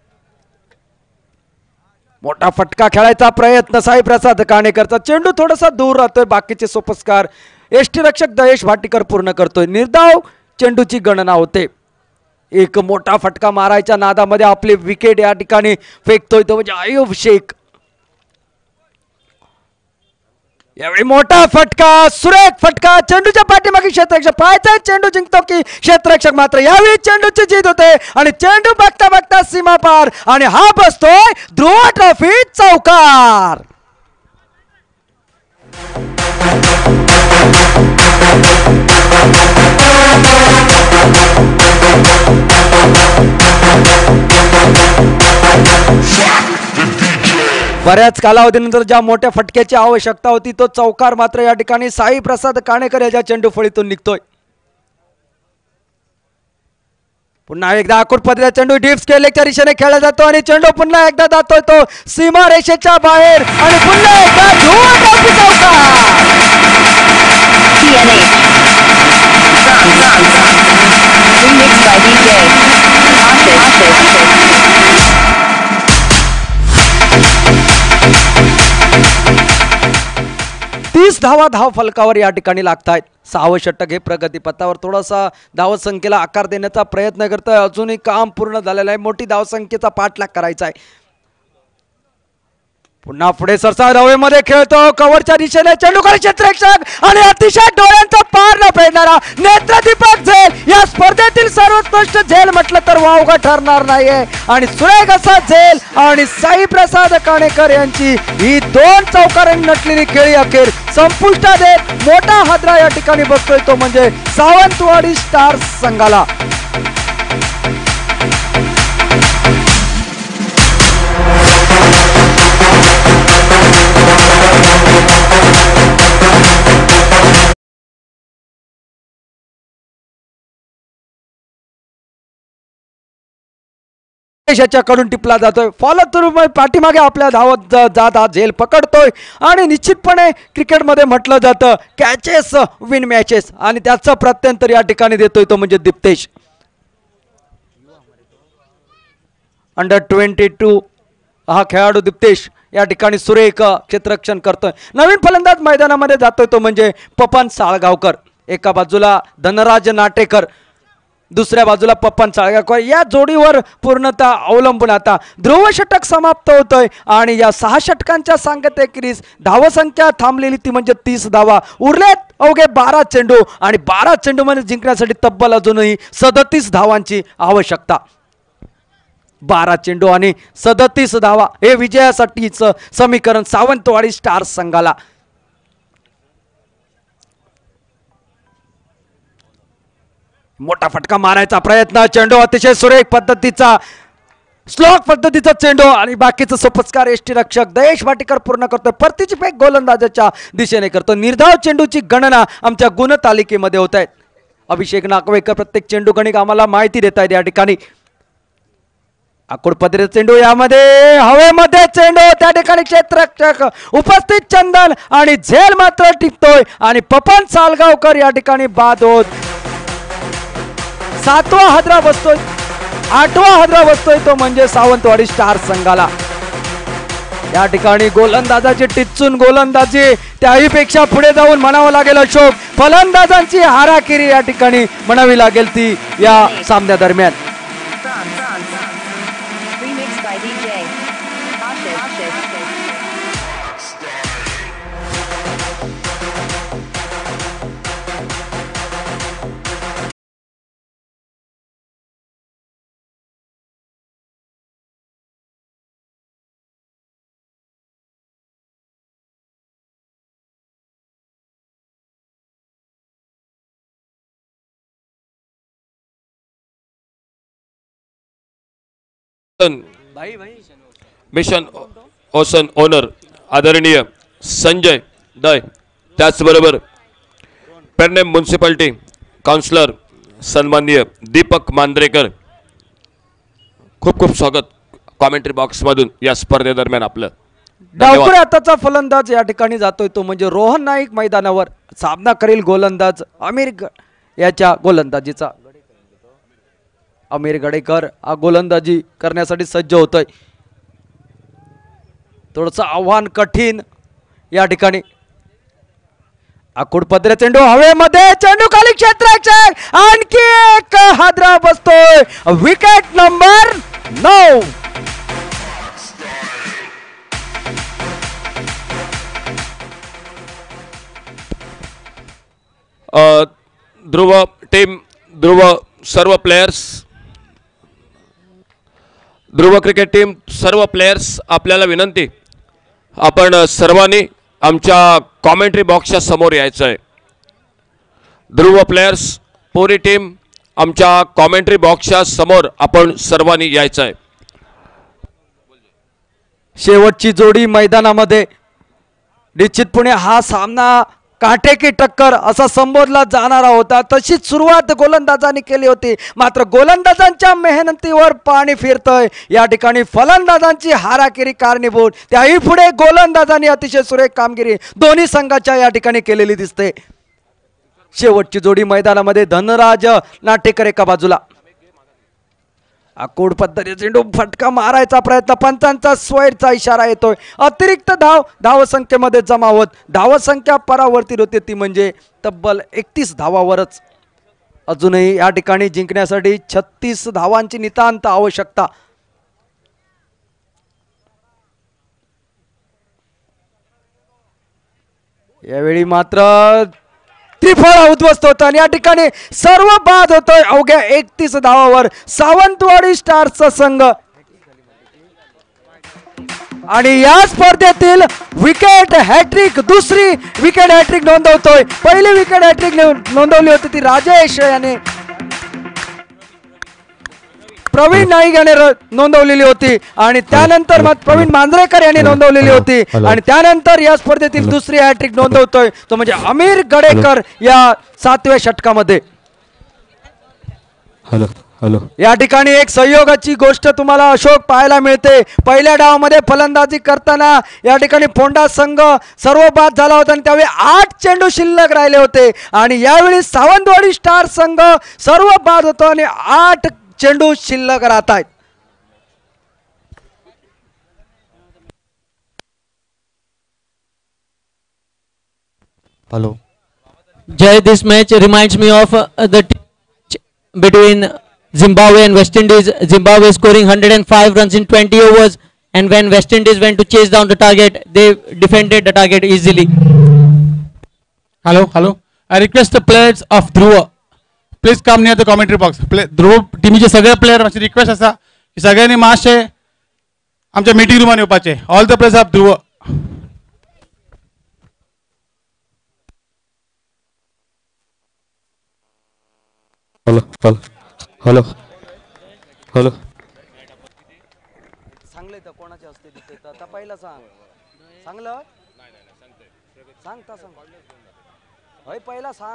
मोठा फटका खेळायचा प्रयत्न साई प्रसाद काणेकरचा, चेंडू थोडासा दूर राहतोय, बाकीचे सोपस्कार एष्टी रक्षक दयेश भाटीकर पूर्ण करतोय, निर्धाव चेंडूची गणना होते। एक मोठा फटका मारायच्या नादामध्ये आपली विकेट या ठिकाणी फेकतोय तो म्हणजे आयुब शेख। यावेळी मोठा फटका, सुरेख फटका, चेंडूच्या पाठीमागे क्षेत्ररक्षक पाहायचा, चेंडू जिंकतो की क्षेत्ररक्षक, मात्र यावेळी चेंडूची जीत होते आणि चेंडू बघता बघता सीमा पार आणि हा बसतोय ध्रुव ट्रॉफी चौकार। बऱ्याच कालावधीनंतर ज्या मोठ्या फटक्याची आवश्यकता होती तो चौकार मात्र या ठिकाणी साई प्रसाद काणेकर याच्या चेंडू फळीतून निघतोय। पुन्हा एकदा आकुट पद्धतीचा चेंडू डीप स्केलच्या दिशेने खेळला जातो आणि चेंडू पुन्हा एकदा जातोय तो सीमा रेषेच्या बाहेर आणि पुन्हा एकदा ध्रुव ट्रॉफी चौकार। T N H Remixed by D J Ashish. तीस धावा धाव फलकावर या ठिकाणी लागतायत। सहावं षटक हे प्रगतीपथावर थोडासा धाव संख्येला आकार देण्याचा प्रयत्न करतोय, अजूनही काम पूर्ण झालेलं आहे, मोठी धाव संख्येचा पाठलाग करायचा आहे। पुन्हा पुढे सरसा हवेमध्ये खेळतो, कव्हरच्या दिशेने चेंडू खाली क्षेत्ररक्षक आणि अतिशय डोळ्यांचा पार न फेडणारा नेत्रदीपक झेल, या स्पर्धेतील सर्वोत्कृष्ट झेल म्हटलं तर वावगा ठरणार नाहीये आणि सुरेख असा झेल आणि साई प्रसाद काणेकर यांची ही दोन चौकारांनी नटलेली खेळी अखेर संपुष्टात येत मोठा हादरा या ठिकाणी बसतोय तो म्हणजे सावंतवाडी स्टार्स संघाला। कडून टिपला जातोय, फॉलो थ्रू पाठीमागे आपल्या धावत जात हा झेल पकडतोय आणि निश्चितपणे क्रिकेटमध्ये म्हटलं जातं कॅचेस विन मॅचेस आणि त्याचं प्रत्यंतर या ठिकाणी देतोय तो म्हणजे दिप्तेश। अंडर ट्वेंटी टू हा खेळाडू दिप्तेश या ठिकाणी सुरेख क्षेत्ररक्षण करतोय। नवीन फलंदाज मैदानामध्ये जातोय तो म्हणजे पपन साळगावकर, एका बाजूला धनराज नाटेकर, दुसऱ्या बाजूला पप्पन साळगावकर, या जोडीवर पूर्णतः अवलंबून आता ध्रुव षटक समाप्त होतोय आणि या सहा षटकांच्या सांगतेखेरीज धावसंख्या थांबलेली ती म्हणजे तीस धावा, उरलेत अवघे बारा चेंडू आणि बारा चेंडू मध्ये जिंकण्यासाठी तब्बल अजूनही सदतीस धावांची आवश्यकता। बारा चेंडू आणि सदतीस धावा हे विजयासाठीच समीकरण सावंतवाडी स्टार्स संघाला। मोठा फटका मारायचा प्रयत्न, चेंडू अतिशय सुरेख पद्धतीचा स्लॉक पद्धतीचा चेंडू आणि बाकीचं सोपस्कार यष्टीरक्षक दयेश भाटीकर पूर्ण करतोय. परतीची फेक गोलंदाजाच्या दिशेने करतो. निर्धाव चेंडूची गणना आमच्या गुणतालिकेमध्ये होत आहेत. अभिषेक नागवेकर प्रत्येक चेंडू गणिक आम्हाला माहिती देत आहेत या ठिकाणी. आकुडपदरे चेंडू यामध्ये हवेमध्ये चेंडू त्या ठिकाणी क्षेत्ररक्षक उपस्थित चंदन आणि झेल मात्र टिकतोय आणि पपन सालगावकर या ठिकाणी बाद होत. सातवा हादरा बसतोय, आठवा हादरा बसतोय तो म्हणजे सावंतवाडी स्टार संघाला. या ठिकाणी गोलंदाजाची टिच्चून गोलंदाजी त्याहीपेक्षा पुढे जाऊन म्हणावं लागेल अशोक. फलंदाजांची हाराकिरी या ठिकाणी म्हणावी लागेल ती या सामन्या दरम्यान. Remixed by D J Ashish. Mission ocean owner आदरणीय संजय दय, त्याचबरोबर पेडणे म्युन्सिपालिटी काउन्सिलर सन्माननीय दीपक मांद्रेकर, खूप खूप स्वागत कॉमेंट्री बॉक्स मधून या स्पर्धेदरम्यान आपलं. डावखुरी हाताचा फलंदाज या ठिकाणी जातोय तो म्हणजे रोहन नाईक मैदानावर सामना करील गोलंदाज आमिर याच्या गोलंदाजीचा. आमिर गडेकर हा गोलंदाजी करण्यासाठी सज्ज होतोय. थोडंसं आव्हान कठीण या ठिकाणी. आकुडपदरे चेंडू हवेमध्ये, चेंडू खाली क्षेत्ररक्षक आणखी एक हादरा बसतोय. विकेट नंबर नऊ. ध्रुव टीम ध्रुव सर्व प्लेयर्स ध्रुव क्रिकेट टीम सर्व प्लेयर्स आपल्याला विनंती, आपण सर्वांनी आमच्या कॉमेंट्री बॉक्सच्या समोर यायचं आहे. ध्रुव प्लेयर्स पुरी टीम आमच्या कॉमेंट्री बॉक्सच्या समोर आपण सर्वांनी यायचं आहे. शेवटची जोडी मैदानामध्ये निश्चितपणे हा सामना काटेकी टक्कर असा संबोधला जाणारा होता. तशीच सुरुवात गोलंदाजांनी केली होती, मात्र गोलंदाजांच्या मेहनतीवर पाणी फिरतंय. या ठिकाणी फलंदाजांची हाराकिरी कारणीभूत, त्याही पुढे गोलंदाजांनी अतिशय सुरेख कामगिरी दोन्ही संघाच्या या ठिकाणी केलेली दिसते. शेवटची जोडी मैदानामध्ये धनराज नाटेकर एका बाजूला. आकुड पद्धती चेंडू फटका मारायचा प्रयत्न, पंचांचा स्वैरचा इशारा येतोय. अतिरिक्त धाव धावसंख्येमध्ये जमा होत धावसंख्या परावर्तित होते, ती म्हणजे तब्बल एकतीस धावावरच. अजूनही या ठिकाणी जिंकण्यासाठी छत्तीस धावांची नितांत आवश्यकता. यावेळी मात्र त्रिफळा उद्ध्वस्त होतं आणि या ठिकाणी सर्व बाद होतोय अवघ्या एकतीस धावावर सावंतवाडी स्टार्सचा संघ. आणि या स्पर्धेतील विकेट हॅट्रिक, दुसरी विकेट हॅट्रिक नोंदवतोय. पहिली विकेट हॅट्रिक नोंदवली होती ती राजेश याने, प्रवीण नाईक याने नोंदवलेली होती आणि त्यानंतर मग प्रवीण मांजरेकर यांनी नोंदवलेली होती. आणि त्यानंतर या स्पर्धेतील दुसरी हॅट्रिक नोंदवतोय तो म्हणजे आमिर गडेकर या सातव्या षटकामध्ये. हॅलो हॅलो या ठिकाणी एक संयोगाची गोष्ट तुम्हाला अशोक पाहायला मिळते. पहिल्या डावामध्ये फलंदाजी करताना या ठिकाणी फोंडा संघ सर्व बाद झाला होता आणि त्यावेळी आठ चेंडू शिल्लक राहिले होते आणि यावेळी सावंतवाडी स्टार संघ सर्व बाद होतो आणि आठ चेंडू शिल्लक राहत आहेत. Hello. Jay, this match reminds me of uh, the match between Zimbabwe and West Indies. Zimbabwe scoring one hundred five runs in twenty overs, and when West Indies went to chase down the target, they defended the target easily. Hello, hello. I request the players of Dhruva, please come near the commentary box. Play, Dhruva टीमचे सगळे player माझी request असा की सगळ्यांनी मातशे आमच्या meeting रूमान येवपाचे. All the players of Dhruva. Hello hello hello hello ते तिथे आता पहिला सांग सांगलं सांगता सांग होय पहिला सांग